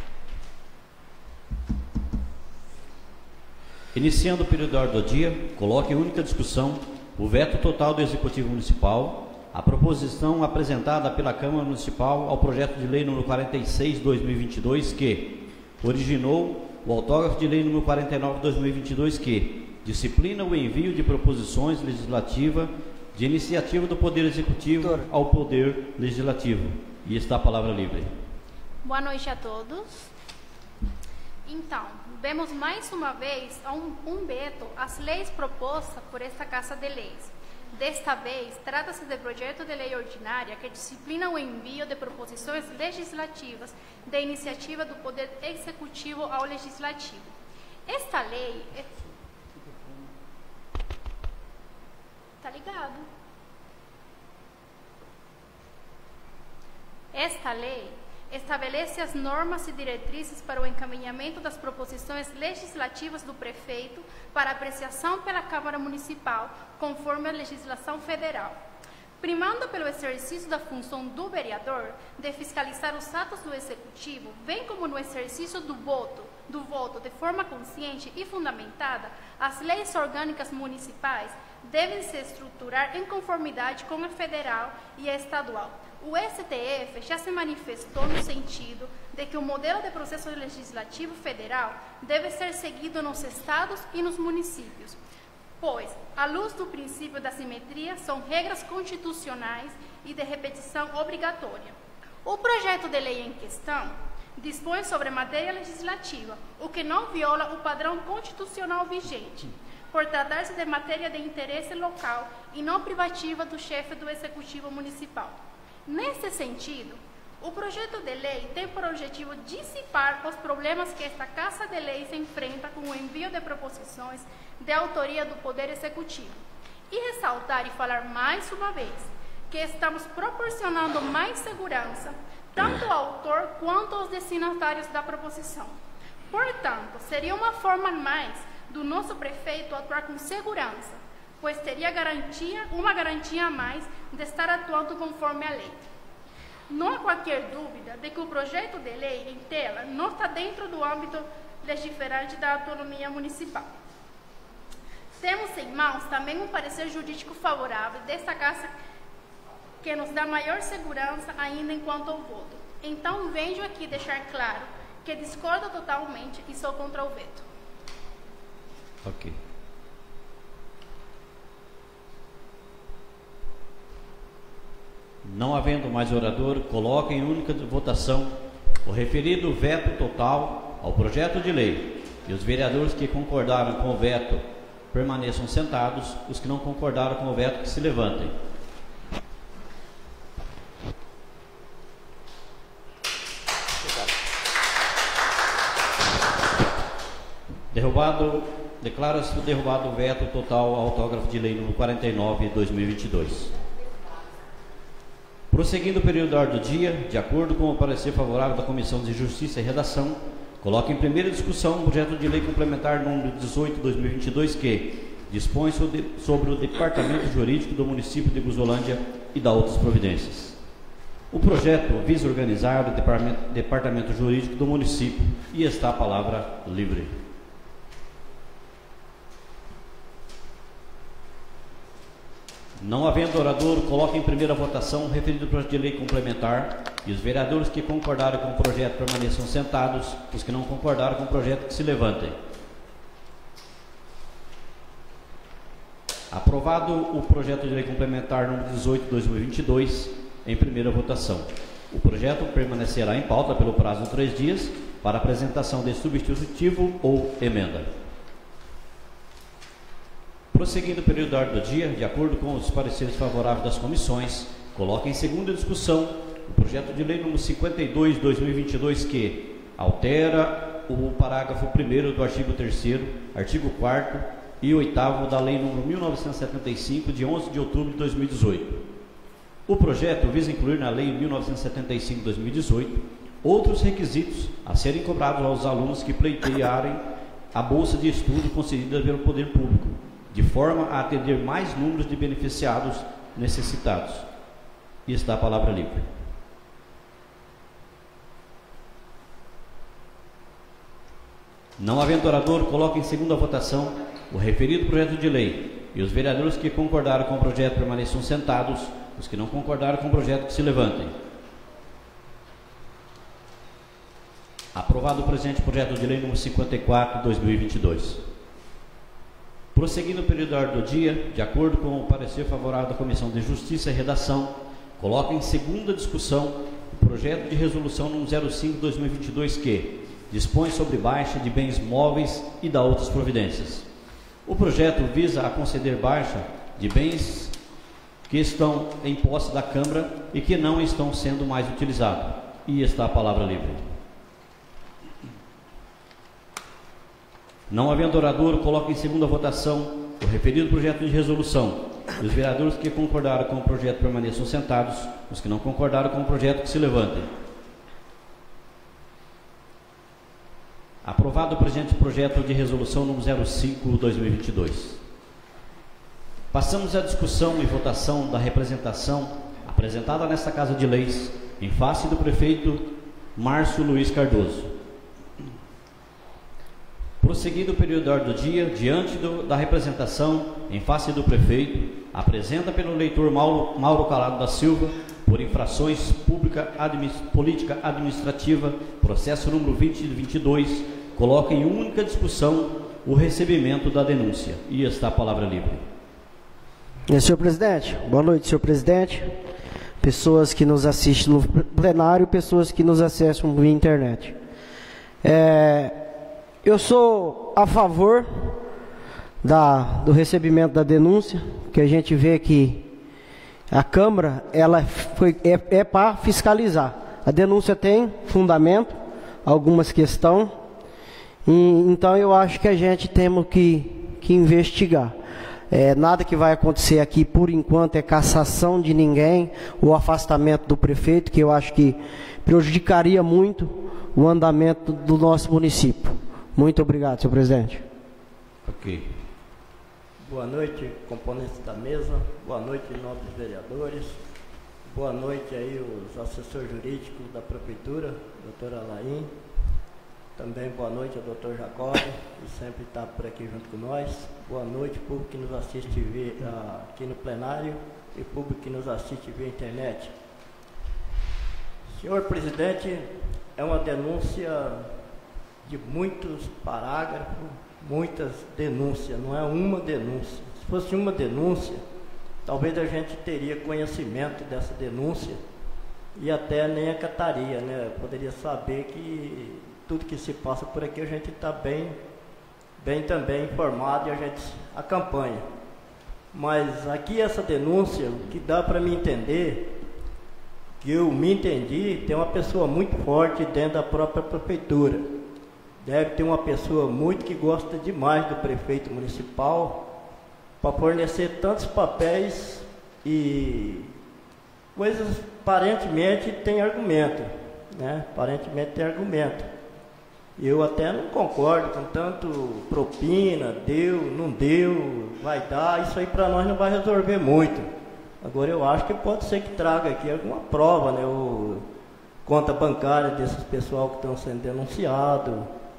Iniciando o período da ordem do dia, coloque em única discussão o veto total do Executivo Municipal, a proposição apresentada pela Câmara Municipal ao projeto de lei número quarenta e seis, dois mil e vinte e dois, que originou o autógrafo de lei número quarenta e nove, dois mil e vinte e dois, que disciplina o envio de proposições legislativas de iniciativa do Poder Executivo Doutor. ao Poder Legislativo. E está a palavra livre. Boa noite a todos. Então, vemos mais uma vez um, um veto às leis propostas por esta Casa de Leis. Desta vez, trata-se de projeto de lei ordinária que disciplina o envio de proposições legislativas de iniciativa do Poder Executivo ao Legislativo. Esta lei é... Tá ligado? Esta lei estabelece as normas e diretrizes para o encaminhamento das proposições legislativas do prefeito para apreciação pela Câmara Municipal, conforme a legislação federal. Primando pelo exercício da função do vereador de fiscalizar os atos do Executivo, bem como no exercício do voto, do voto de forma consciente e fundamentada, as leis orgânicas municipais devem se estruturar em conformidade com a federal e a estadual. O S T F já se manifestou no sentido de que o modelo de processo legislativo federal deve ser seguido nos estados e nos municípios, pois, à luz do princípio da simetria, são regras constitucionais e de repetição obrigatória. O projeto de lei em questão dispõe sobre matéria legislativa, o que não viola o padrão constitucional vigente, por tratar-se de matéria de interesse local e não privativa do chefe do Executivo Municipal. Nesse sentido, o projeto de lei tem por objetivo dissipar os problemas que esta Casa de Leis enfrenta com o envio de proposições de autoria do Poder Executivo e ressaltar e falar mais uma vez que estamos proporcionando mais segurança tanto ao autor quanto aos destinatários da proposição. Portanto, seria uma forma mais do nosso prefeito atuar com segurança, pois teria garantia, uma garantia a mais de estar atuando conforme a lei. Não há qualquer dúvida de que o projeto de lei em tela não está dentro do âmbito legiferante da autonomia municipal. Temos em mãos também um parecer jurídico favorável desta Casa que nos dá maior segurança ainda enquanto ao voto. Então, venho aqui deixar claro que discordo totalmente e sou contra o veto. Ok. Não havendo mais orador, coloque em única votação o referido veto total ao projeto de lei. E os vereadores que concordaram com o veto permaneçam sentados, os que não concordaram com o veto que se levantem. Derrubado, declara-se derrubado o veto total ao autógrafo de lei número quarenta e nove, dois mil e vinte e dois. Prosseguindo o período da ordem do dia, de acordo com o parecer favorável da Comissão de Justiça e Redação, coloca em primeira discussão o projeto de lei complementar número dezoito, dois mil e vinte e dois, que dispõe sobre o Departamento Jurídico do município de Guzolândia e dá outras providências. O projeto visa organizar o Departamento, Departamento Jurídico do município e está a palavra livre. Não havendo orador, coloque em primeira votação o referido projeto de lei complementar e os vereadores que concordaram com o projeto permaneçam sentados, os que não concordaram com o projeto que se levantem. Aprovado o projeto de lei complementar número dezoito, dois mil e vinte e dois, em primeira votação. O projeto permanecerá em pauta pelo prazo de três dias para apresentação de substitutivo ou emenda. Prosseguindo o período da ordem do dia, de acordo com os pareceres favoráveis das comissões, coloca em segunda discussão o projeto de lei número cinquenta e dois, dois mil e vinte e dois, que altera o parágrafo primeiro do artigo terceiro, artigo quarto e oitavo da lei número mil novecentos e setenta e cinco, de onze de outubro de dois mil e dezoito. O projeto visa incluir na lei mil novecentos e setenta e cinco, dois mil e dezoito outros requisitos a serem cobrados aos alunos que pleitearem a bolsa de estudo concedida pelo poder público, de forma a atender mais números de beneficiados necessitados. E está a palavra livre. Não havendo orador, coloco em segunda votação o referido projeto de lei, e os vereadores que concordaram com o projeto permaneçam sentados, os que não concordaram com o projeto que se levantem. Aprovado o presente projeto de lei número cinquenta e quatro, dois mil e vinte e dois. Prosseguindo o período da ordem do dia, de acordo com o parecer favorável da Comissão de Justiça e Redação, coloco em segunda discussão o projeto de resolução número zero cinco, dois mil e vinte e dois, que dispõe sobre baixa de bens móveis e da outras providências. O projeto visa a conceder baixa de bens que estão em posse da Câmara e que não estão sendo mais utilizados. E está a palavra livre. Não havendo orador, coloco em segunda votação o referido projeto de resolução. Os vereadores que concordaram com o projeto permaneçam sentados, os que não concordaram com o projeto que se levantem. Aprovado o presente projeto de resolução número zero cinco, dois mil e vinte e dois. Passamos à discussão e votação da representação apresentada nesta Casa de Leis em face do prefeito Márcio Luiz Cardoso. Prosseguido o período da ordem do dia, diante do, da representação em face do prefeito, apresenta pelo eleitor Mauro, Mauro Calado da Silva, por infrações pública, admi, política administrativa, processo número vinte e vinte e dois, coloca em única discussão o recebimento da denúncia. E está a palavra livre. É, senhor presidente, boa noite, senhor presidente, pessoas que nos assistem no plenário, pessoas que nos acessam via internet. É, eu sou a favor da, do recebimento da denúncia, que a gente vê que a Câmara ela foi, é, é para fiscalizar. A denúncia tem fundamento, algumas questões, e, então eu acho que a gente temos que, que investigar. É, nada que vai acontecer aqui por enquanto é cassação de ninguém, o afastamento do prefeito, que eu acho que prejudicaria muito o andamento do nosso município. Muito obrigado, senhor presidente. Ok. Boa noite, componentes da mesa. Boa noite, nobres vereadores. Boa noite aí os assessores jurídicos da Prefeitura, doutora Alain. Também boa noite ao doutor Jacob, que sempre está por aqui junto com nós. Boa noite, público que nos assiste via, uh, aqui no plenário e público que nos assiste via internet. Senhor presidente, é uma denúncia de muitos parágrafos, muitas denúncias, não é uma denúncia. Se fosse uma denúncia, talvez a gente teria conhecimento dessa denúncia e até nem acataria, né? Poderia saber que tudo que se passa por aqui a gente está bem, bem também informado e a gente acompanha. Mas aqui essa denúncia, o que dá para me entender, que eu me entendi, tem uma pessoa muito forte dentro da própria prefeitura. Deve ter uma pessoa muito que gosta demais do prefeito municipal para fornecer tantos papéis e coisas, aparentemente tem argumento, né? Aparentemente tem argumento. Eu até não concordo com tanto propina, deu, não deu, vai dar, isso aí para nós não vai resolver muito. Agora eu acho que pode ser que traga aqui alguma prova, né? O conta bancária desses pessoal que estão sendo denunciados,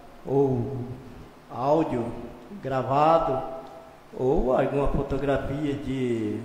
ou áudio gravado, ou alguma fotografia de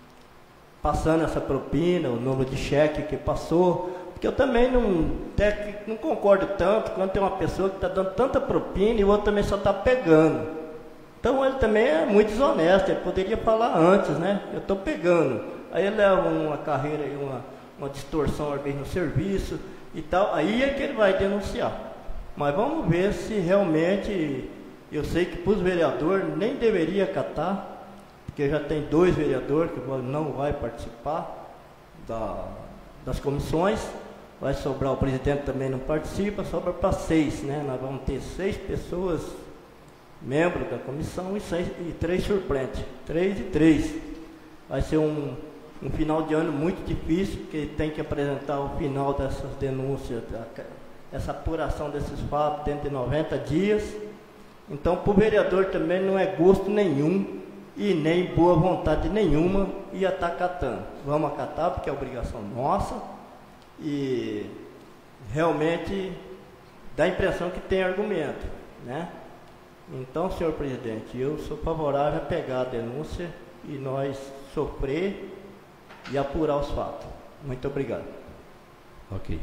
passando essa propina, o número de cheque que passou, porque eu também não, até, não concordo tanto quando tem uma pessoa que está dando tanta propina e o outro também só está pegando. Então ele também é muito desonesto, ele poderia falar antes, né? Eu estou pegando. Aí ele leva uma carreira e uma, uma distorção às vezes no serviço e tal, aí é que ele vai denunciar. Mas vamos ver se realmente, eu sei que para os vereadores nem deveria acatar, porque já tem dois vereadores que não vai participar da, das comissões, vai sobrar, o presidente também não participa, sobra para seis, né? Nós vamos ter seis pessoas, membros da comissão e, seis, e três suplentes, três e três. Vai ser um, um final de ano muito difícil, porque tem que apresentar o final dessas denúncias, essa apuração desses fatos dentro de noventa dias. Então, para o vereador também não é gosto nenhum e nem boa vontade nenhuma ia estar acatando. Vamos acatar porque é obrigação nossa e realmente dá a impressão que tem argumento, né? Então, senhor presidente, eu sou favorável a pegar a denúncia e nós sofrer e apurar os fatos. Muito obrigado. Ok.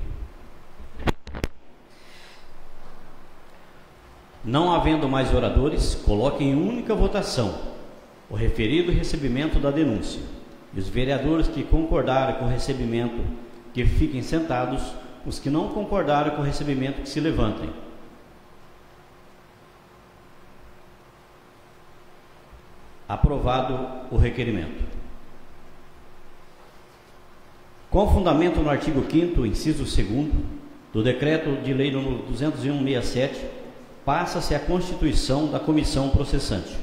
Não havendo mais oradores, coloque em única votação o referido recebimento da denúncia. E os vereadores que concordarem com o recebimento, que fiquem sentados. Os que não concordarem com o recebimento, que se levantem. Aprovado o requerimento. Com fundamento no artigo quinto, inciso segundo, do Decreto de Lei número duzentos e um barra sessenta e sete, passa-se a constituição da comissão processante.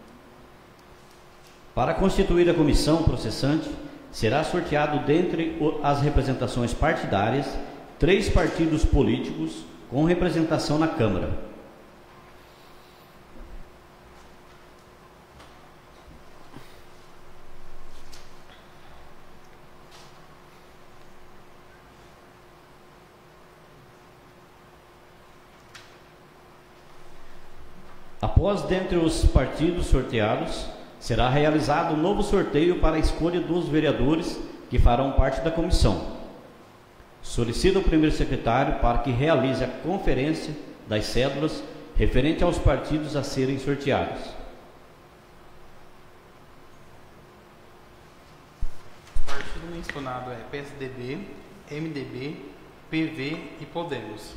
Para constituir a comissão processante, será sorteado dentre as representações partidárias três partidos políticos com representação na Câmara. Após, dentre os partidos sorteados, será realizado um novo sorteio para a escolha dos vereadores que farão parte da comissão. Solicita o primeiro secretário para que realize a conferência das cédulas referente aos partidos a serem sorteados. O partido mencionado é P S D B, M D B, P V e Podemos.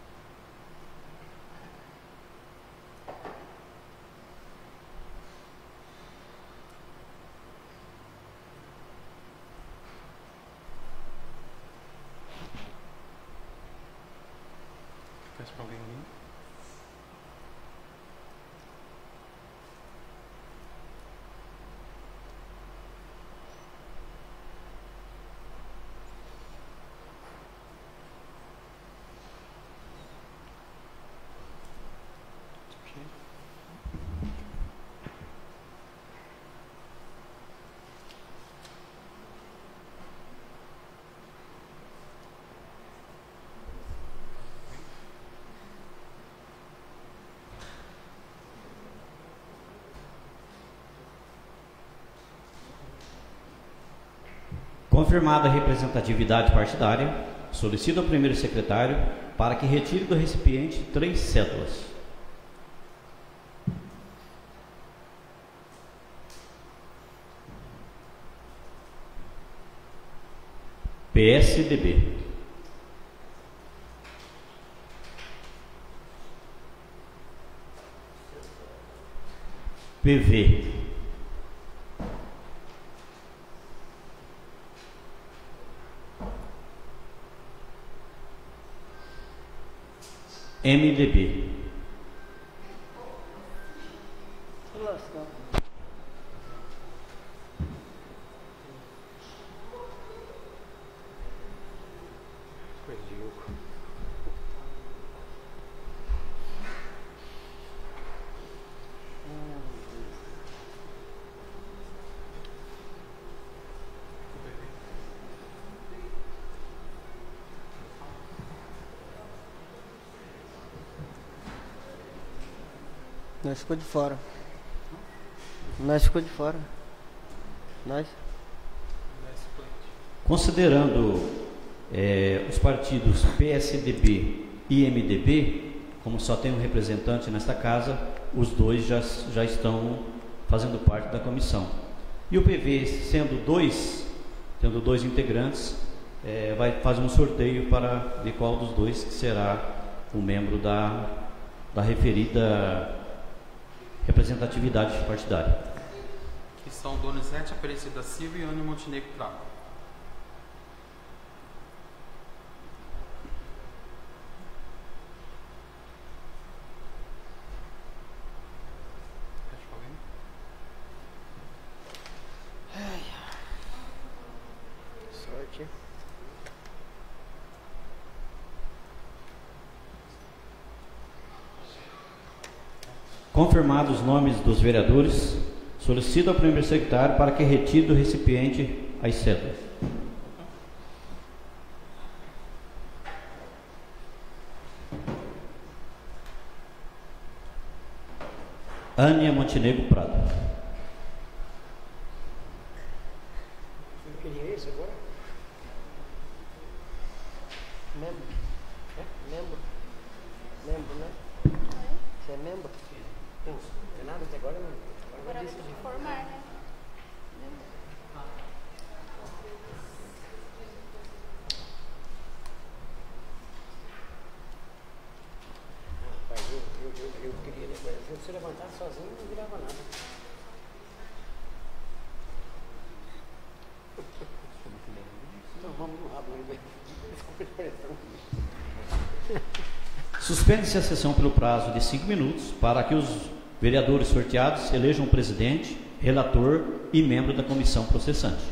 Peço para alguém ali. Confirmada a representatividade partidária, solicito ao primeiro secretário para que retire do recipiente três cédulas. P S D B. P V. M D B. Nós ficou de fora. Nós ficou de fora. Nós. Considerando é, os partidos P S D B e M D B, como só tem um representante nesta casa, os dois já, já estão fazendo parte da comissão. E o P V, sendo dois, tendo dois integrantes, é, vai fazer um sorteio para ver qual dos dois que será o membro da, da referida representatividade partidária. Que são Donizete Aparecida Silva e Ana Montenegro Prado. Sorte. Confirmados os nomes dos vereadores, Solicito ao primeiro secretário para que retire do recipiente as cédulas. Ânia Montenegro Prado. Eu queria esse agora? Membro. É? Membro. Membro, né? Você é membro? Não, não é nada até agora, não. Agora vai ter que formar, né? Rapaz, eu, eu, eu, eu queria. Se você levantar sozinho, não virava nada. Então vamos no rabo, ele desculpa a expressão. Suspende-se a sessão pelo prazo de cinco minutos para que os vereadores sorteados elejam o presidente, relator e membro da comissão processante.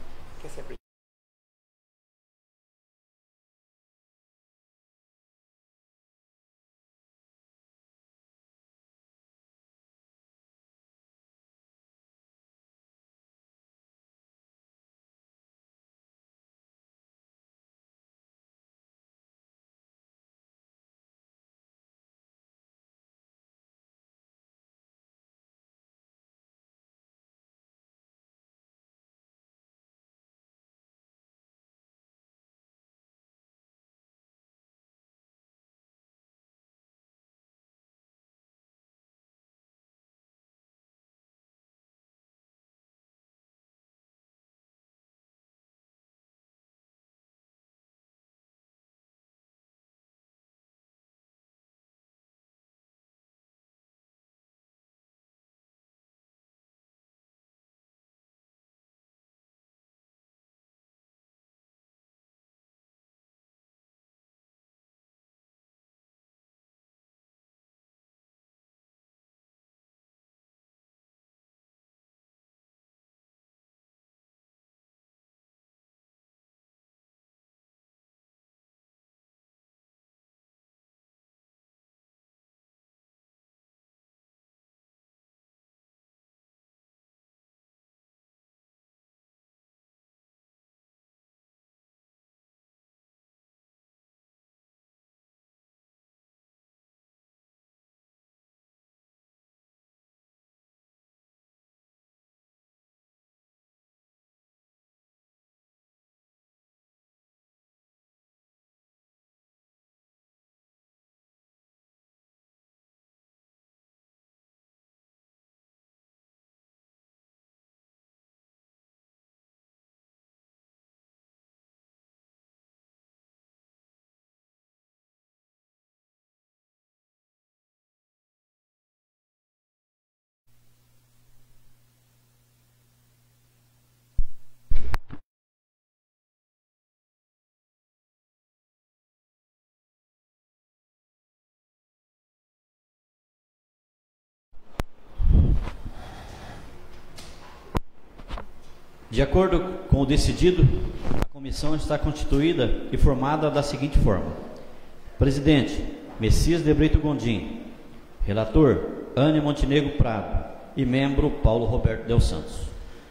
De acordo com o decidido, a comissão está constituída e formada da seguinte forma: presidente, Messias de Brito Gondim; relator, Ânia Montenegro Prado; e membro, Paulo Roberto Del Santos.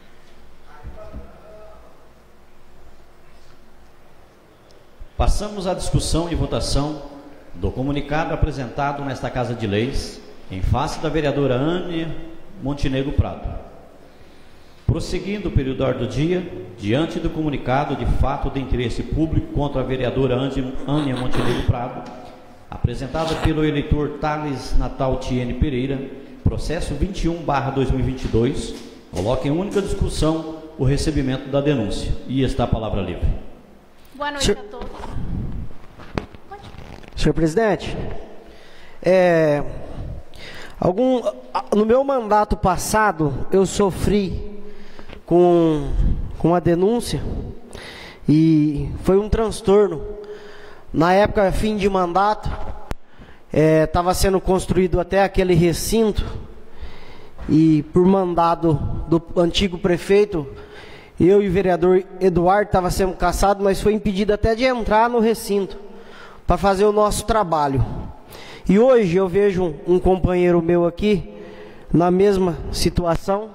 Passamos à discussão e votação do comunicado apresentado nesta Casa de Leis, em face da vereadora Ânia Montenegro Prado. Prosseguindo o período do dia, diante do comunicado de fato de interesse público contra a vereadora Ânia Montenegro Prado, apresentada pelo eleitor Thales Natal Tiene Pereira, processo vinte e um barra dois mil e vinte e dois, coloca em única discussão o recebimento da denúncia. E está a palavra livre. Boa noite Senhor... a todos. Pode. Senhor presidente, é, algum, no meu mandato passado, eu sofri com, com a denúncia e foi um transtorno. Na época, fim de mandato, estava é, sendo construído até aquele recinto e por mandado do antigo prefeito, eu e o vereador Eduardo estava sendo caçado, mas foi impedido até de entrar no recinto para fazer o nosso trabalho. E hoje eu vejo um, um companheiro meu aqui na mesma situação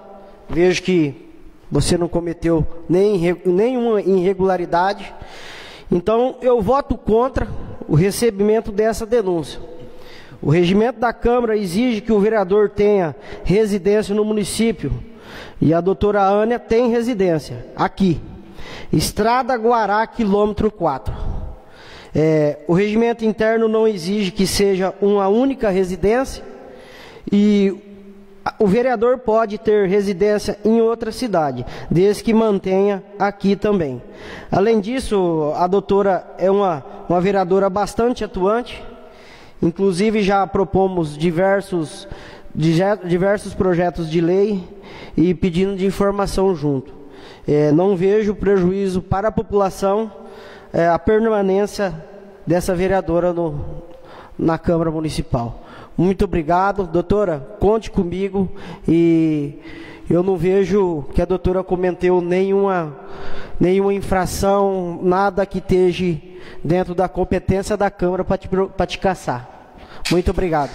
vejo que você não cometeu nem, nenhuma irregularidade. Então, eu voto contra o recebimento dessa denúncia. O regimento da Câmara exige que o vereador tenha residência no município. E a doutora Ânia tem residência aqui. Estrada Guará, quilômetro quatro. É, o regimento interno não exige que seja uma única residência. E o vereador pode ter residência em outra cidade, desde que mantenha aqui também. Além disso, a doutora é uma, uma vereadora bastante atuante. Inclusive, já propomos diversos, diversos projetos de lei e pedindo de informação junto. É, não vejo prejuízo para a população é, a permanência dessa vereadora no, na Câmara Municipal. Muito obrigado, doutora, conte comigo, e eu não vejo que a doutora cometeu nenhuma, nenhuma infração, nada que esteja dentro da competência da Câmara para te, para te caçar. Muito obrigado.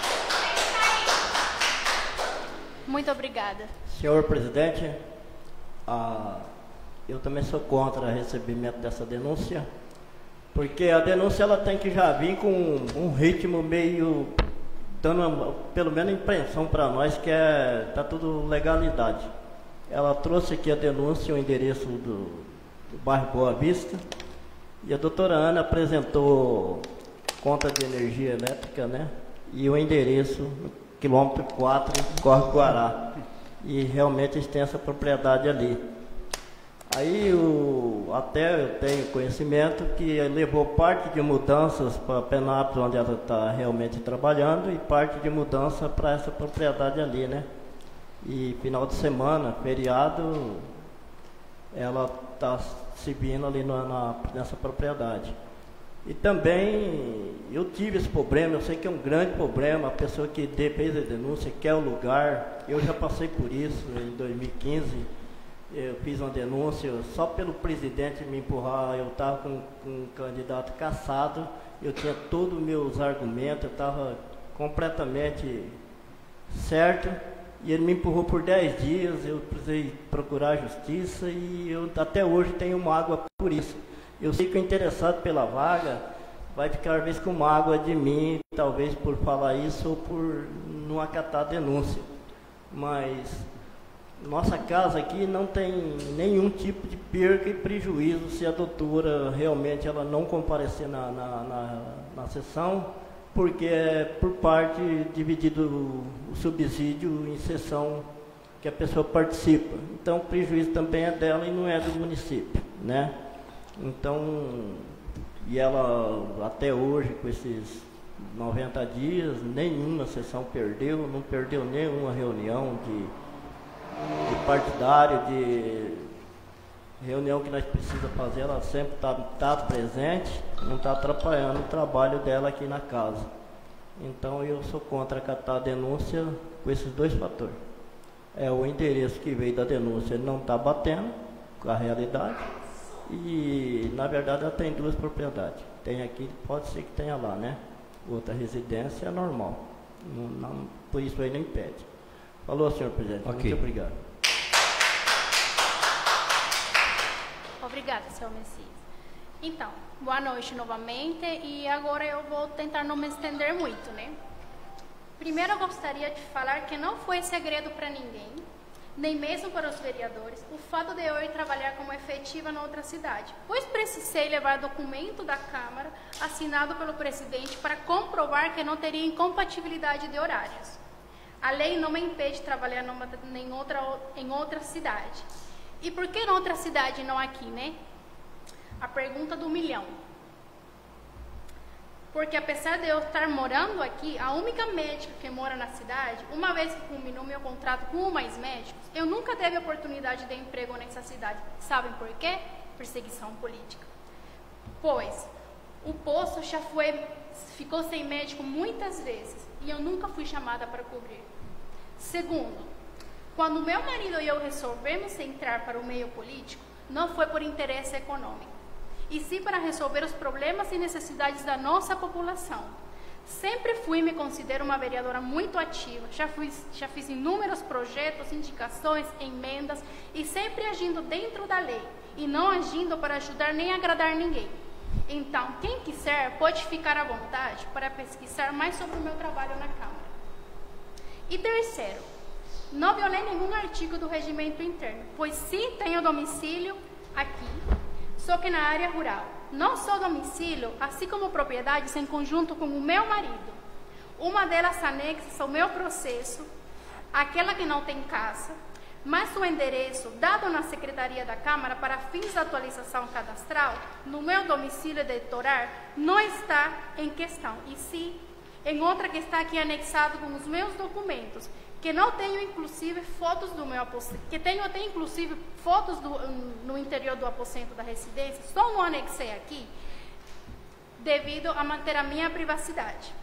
Muito obrigada. Senhor presidente, ah, eu também sou contra o recebimento dessa denúncia, porque a denúncia ela tem que já vir com um ritmo meio, dando pelo menos impressão para nós que é, tá tudo legalidade. Ela trouxe aqui a denúncia, o endereço do, do bairro Boa Vista, e a doutora Ana apresentou conta de energia elétrica, né? E o endereço, quilômetro quatro, Córrego Guará. E realmente eles têm essa propriedade ali. Aí, o, até eu tenho conhecimento que levou parte de mudanças para Penápolis, onde ela está realmente trabalhando, e parte de mudança para essa propriedade ali, né? E final de semana, feriado, ela está se vindo ali na, na, nessa propriedade. E também eu tive esse problema, eu sei que é um grande problema, a pessoa que fez a denúncia quer o lugar. Eu já passei por isso em dois mil e quinze, eu fiz uma denúncia, só pelo presidente me empurrar, eu estava com, com um candidato cassado, eu tinha todos os meus argumentos, eu estava completamente certo, e ele me empurrou por dez dias, eu precisei procurar a justiça e eu até hoje tenho mágoa por isso. Eu sei que o interessado pela vaga vai ficar, às vezes, com mágoa de mim, talvez por falar isso ou por não acatar a denúncia. Mas nossa casa aqui não tem nenhum tipo de perca e prejuízo se a doutora realmente ela não comparecer na, na, na, na sessão, porque é por parte dividido o, o subsídio em sessão que a pessoa participa. Então o prejuízo também é dela e não é do município, né? Então, e ela até hoje, com esses noventa dias, nenhuma sessão perdeu, não perdeu nenhuma reunião de, de partidário, de reunião que nós precisamos fazer, ela sempre está tá presente, não está atrapalhando o trabalho dela aqui na casa. Então eu sou contra acatar a denúncia com esses dois fatores. É o endereço que veio da denúncia, ele não está batendo com a realidade. E, na verdade, ela tem duas propriedades. Tem aqui, pode ser que tenha lá, né? Outra residência é normal. Não, não, por isso aí não impede. Falou, senhor presidente. Okay. Muito obrigado. Obrigada, senhor Messias. Então, boa noite novamente. E agora eu vou tentar não me estender muito, né? Primeiro, eu gostaria de falar que não foi segredo para ninguém, nem mesmo para os vereadores, o fato de eu ir trabalhar como efetiva na outra cidade, pois precisei levar documento da Câmara assinado pelo presidente para comprovar que não teria incompatibilidade de horários. A lei não me impede de trabalhar numa, em, outra, em outra cidade. E por que em outra cidade e não aqui, né? A pergunta do milhão. Porque apesar de eu estar morando aqui, a única médica que mora na cidade, uma vez que culminou meu contrato com mais médicos, eu nunca teve oportunidade de emprego nessa cidade. Sabem por quê? Perseguição política. Pois o posto já foi, ficou sem médico muitas vezes e eu nunca fui chamada para cobrir. Segundo, quando meu marido e eu resolvemos entrar para o meio político, não foi por interesse econômico, e sim para resolver os problemas e necessidades da nossa população. Sempre fui e me considero uma vereadora muito ativa. Já, fui, já fiz inúmeros projetos, indicações, emendas e sempre agindo dentro da lei e não agindo para ajudar nem agradar ninguém. Então, quem quiser pode ficar à vontade para pesquisar mais sobre o meu trabalho na Câmara. E terceiro, não violei nenhum artigo do regimento interno, pois sim tenho domicílio aqui, só que na área rural. Não só domicílio, assim como propriedades em conjunto com o meu marido. Uma delas anexa ao meu processo, aquela que não tem casa, mas o endereço dado na Secretaria da Câmara para fins de atualização cadastral no meu domicílio eleitoral não está em questão, e sim em outra que está aqui anexado com os meus documentos, que não tenho inclusive fotos do meu aposento, que tenho até inclusive fotos do, no interior do aposento da residência, só não anexei aqui, devido a manter a minha privacidade.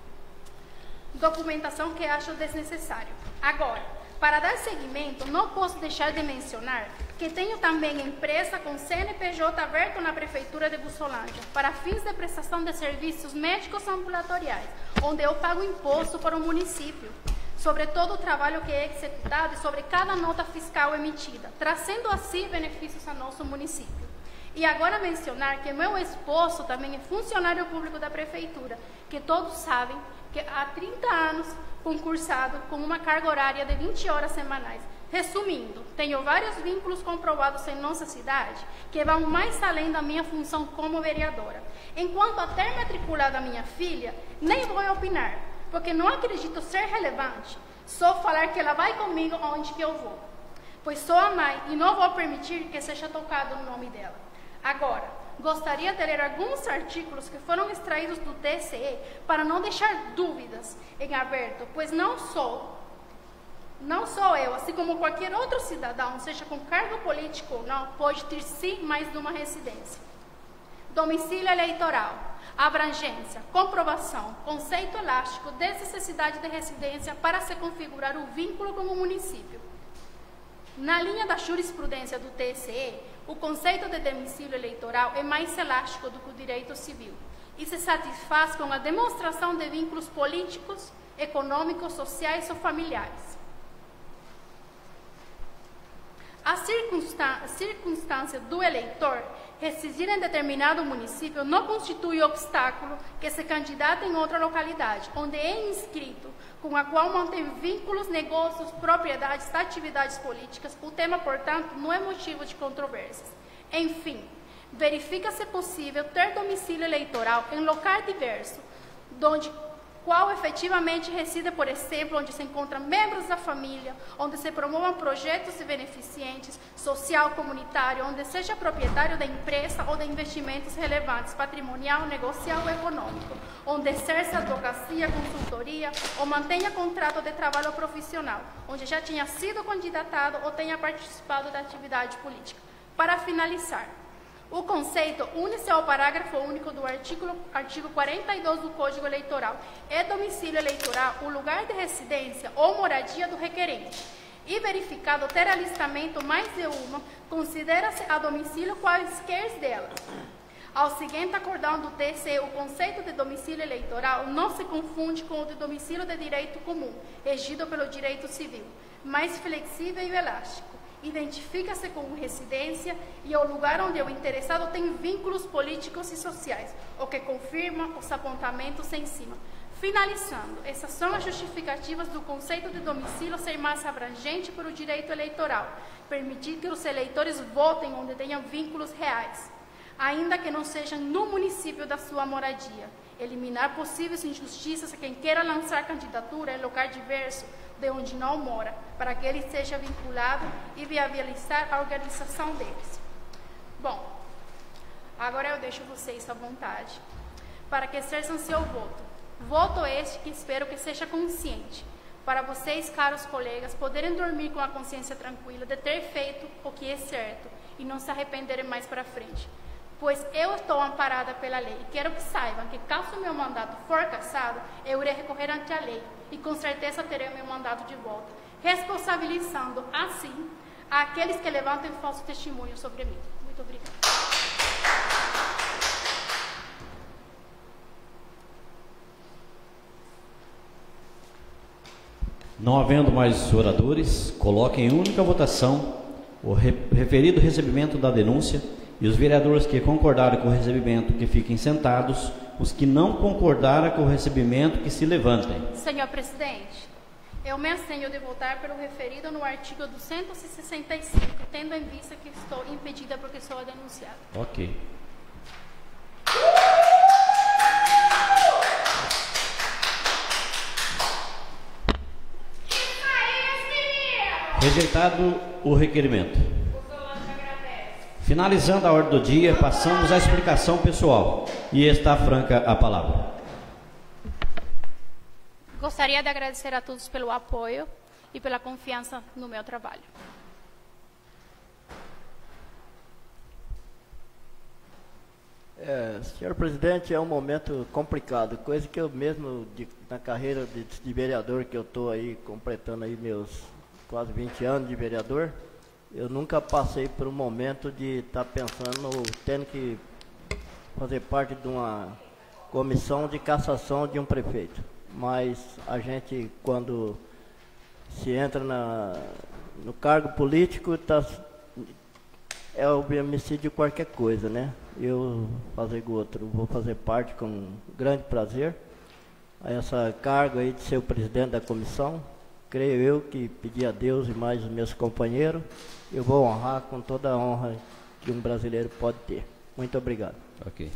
Documentação que acho desnecessário. Agora, para dar seguimento, não posso deixar de mencionar que tenho também empresa com C N P J aberto na Prefeitura de Bussolândia, para fins de prestação de serviços médicos ambulatoriais, onde eu pago imposto para o município, sobre todo o trabalho que é executado e sobre cada nota fiscal emitida, trazendo assim benefícios a nosso município. E agora mencionar que meu esposo também é funcionário público da Prefeitura, que todos sabem que há trinta anos concursado com uma carga horária de vinte horas semanais. Resumindo, tenho vários vínculos comprovados em nossa cidade que vão mais além da minha função como vereadora. Enquanto a ter matriculado a minha filha, nem vou opinar, porque não acredito ser relevante só falar que ela vai comigo aonde que eu vou, pois sou a mãe e não vou permitir que seja tocado o nome dela. Agora, gostaria de ler alguns artigos que foram extraídos do T C E para não deixar dúvidas em aberto, pois não sou, não sou eu, assim como qualquer outro cidadão, seja com cargo político ou não, pode ter sim mais de uma residência. Domicílio eleitoral, abrangência, comprovação, conceito elástico, desnecessidade de residência para se configurar o vínculo com o município. Na linha da jurisprudência do T C E, o conceito de domicílio eleitoral é mais elástico do que o direito civil e se satisfaz com a demonstração de vínculos políticos, econômicos, sociais ou familiares. A circunstância do eleitor residir em determinado município não constitui obstáculo que se candidate em outra localidade, onde é inscrito, com a qual mantém vínculos, negócios, propriedades, atividades políticas. O tema, portanto, não é motivo de controvérsias. Enfim, verifica-se possível ter domicílio eleitoral em local diverso, onde qual efetivamente reside, por exemplo, onde se encontram membros da família, onde se promovam projetos beneficentes, social, comunitário, onde seja proprietário da empresa ou de investimentos relevantes, patrimonial, negocial ou econômico, onde exerce advocacia, consultoria ou mantenha contrato de trabalho profissional, onde já tenha sido candidatado ou tenha participado da atividade política. Para finalizar, o conceito une-se ao parágrafo único do artigo, artigo quarenta e dois do Código Eleitoral. É domicílio eleitoral o lugar de residência ou moradia do requerente. E verificado ter alistamento mais de uma, considera-se a domicílio quaisquer delas. Ao seguinte acordão do T C E, o conceito de domicílio eleitoral não se confunde com o de domicílio de direito comum, regido pelo direito civil, mais flexível e elástico. Identifica-se como residência e é o lugar onde o interessado tem vínculos políticos e sociais, o que confirma os apontamentos em cima. Finalizando, essas são as justificativas do conceito de domicílio ser mais abrangente para o direito eleitoral, permitir que os eleitores votem onde tenham vínculos reais, ainda que não sejam no município da sua moradia, eliminar possíveis injustiças a quem queira lançar candidatura em local diverso de onde não mora, para que ele seja vinculado e viabilizar a organização deles. Bom, agora eu deixo vocês à vontade para que exerçam seu voto. Voto este que espero que seja consciente, para vocês, caros colegas, poderem dormir com a consciência tranquila de ter feito o que é certo e não se arrependerem mais para frente. Pois eu estou amparada pela lei e quero que saibam que, caso o meu mandato for cassado, eu irei recorrer ante a lei e com certeza terei o meu mandato de volta, responsabilizando, assim, aqueles que levantem falso testemunho sobre mim. Muito obrigada. Não havendo mais oradores, coloquem em única votação o re referido recebimento da denúncia e os vereadores que concordarem com o recebimento que fiquem sentados, os que não concordarem com o recebimento que se levantem. Senhor presidente, eu me abstenho de votar pelo referido no artigo duzentos e sessenta e cinco, tendo em vista que estou impedida porque sou a denunciada. Ok. Rejeitado o requerimento. Finalizando a ordem do dia, passamos à explicação pessoal. E está franca a palavra. Gostaria de agradecer a todos pelo apoio e pela confiança no meu trabalho. É, senhor presidente, é um momento complicado, coisa que eu mesmo, de, na carreira de, de vereador, que eu estou aí completando aí meus quase vinte anos de vereador, eu nunca passei por um momento de estar tá pensando, tendo que fazer parte de uma comissão de cassação de um prefeito. Mas a gente, quando se entra na, no cargo político, tá, é o homicídio de qualquer coisa, né? Eu fazer o outro, vou fazer parte com grande prazer a essa cargo aí de ser o presidente da comissão. Creio eu que pedir a Deus e mais os meus companheiros, eu vou honrar com toda a honra que um brasileiro pode ter. Muito obrigado. Ok.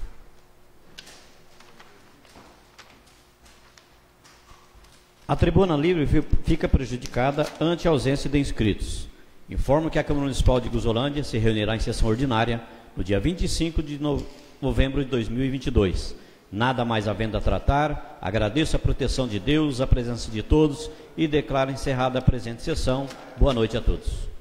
A tribuna livre fica prejudicada ante a ausência de inscritos. Informo que a Câmara Municipal de Guzolândia se reunirá em sessão ordinária no dia vinte e cinco de novembro de dois mil e vinte e dois. Nada mais havendo a tratar, agradeço a proteção de Deus, a presença de todos e declaro encerrada a presente sessão. Boa noite a todos.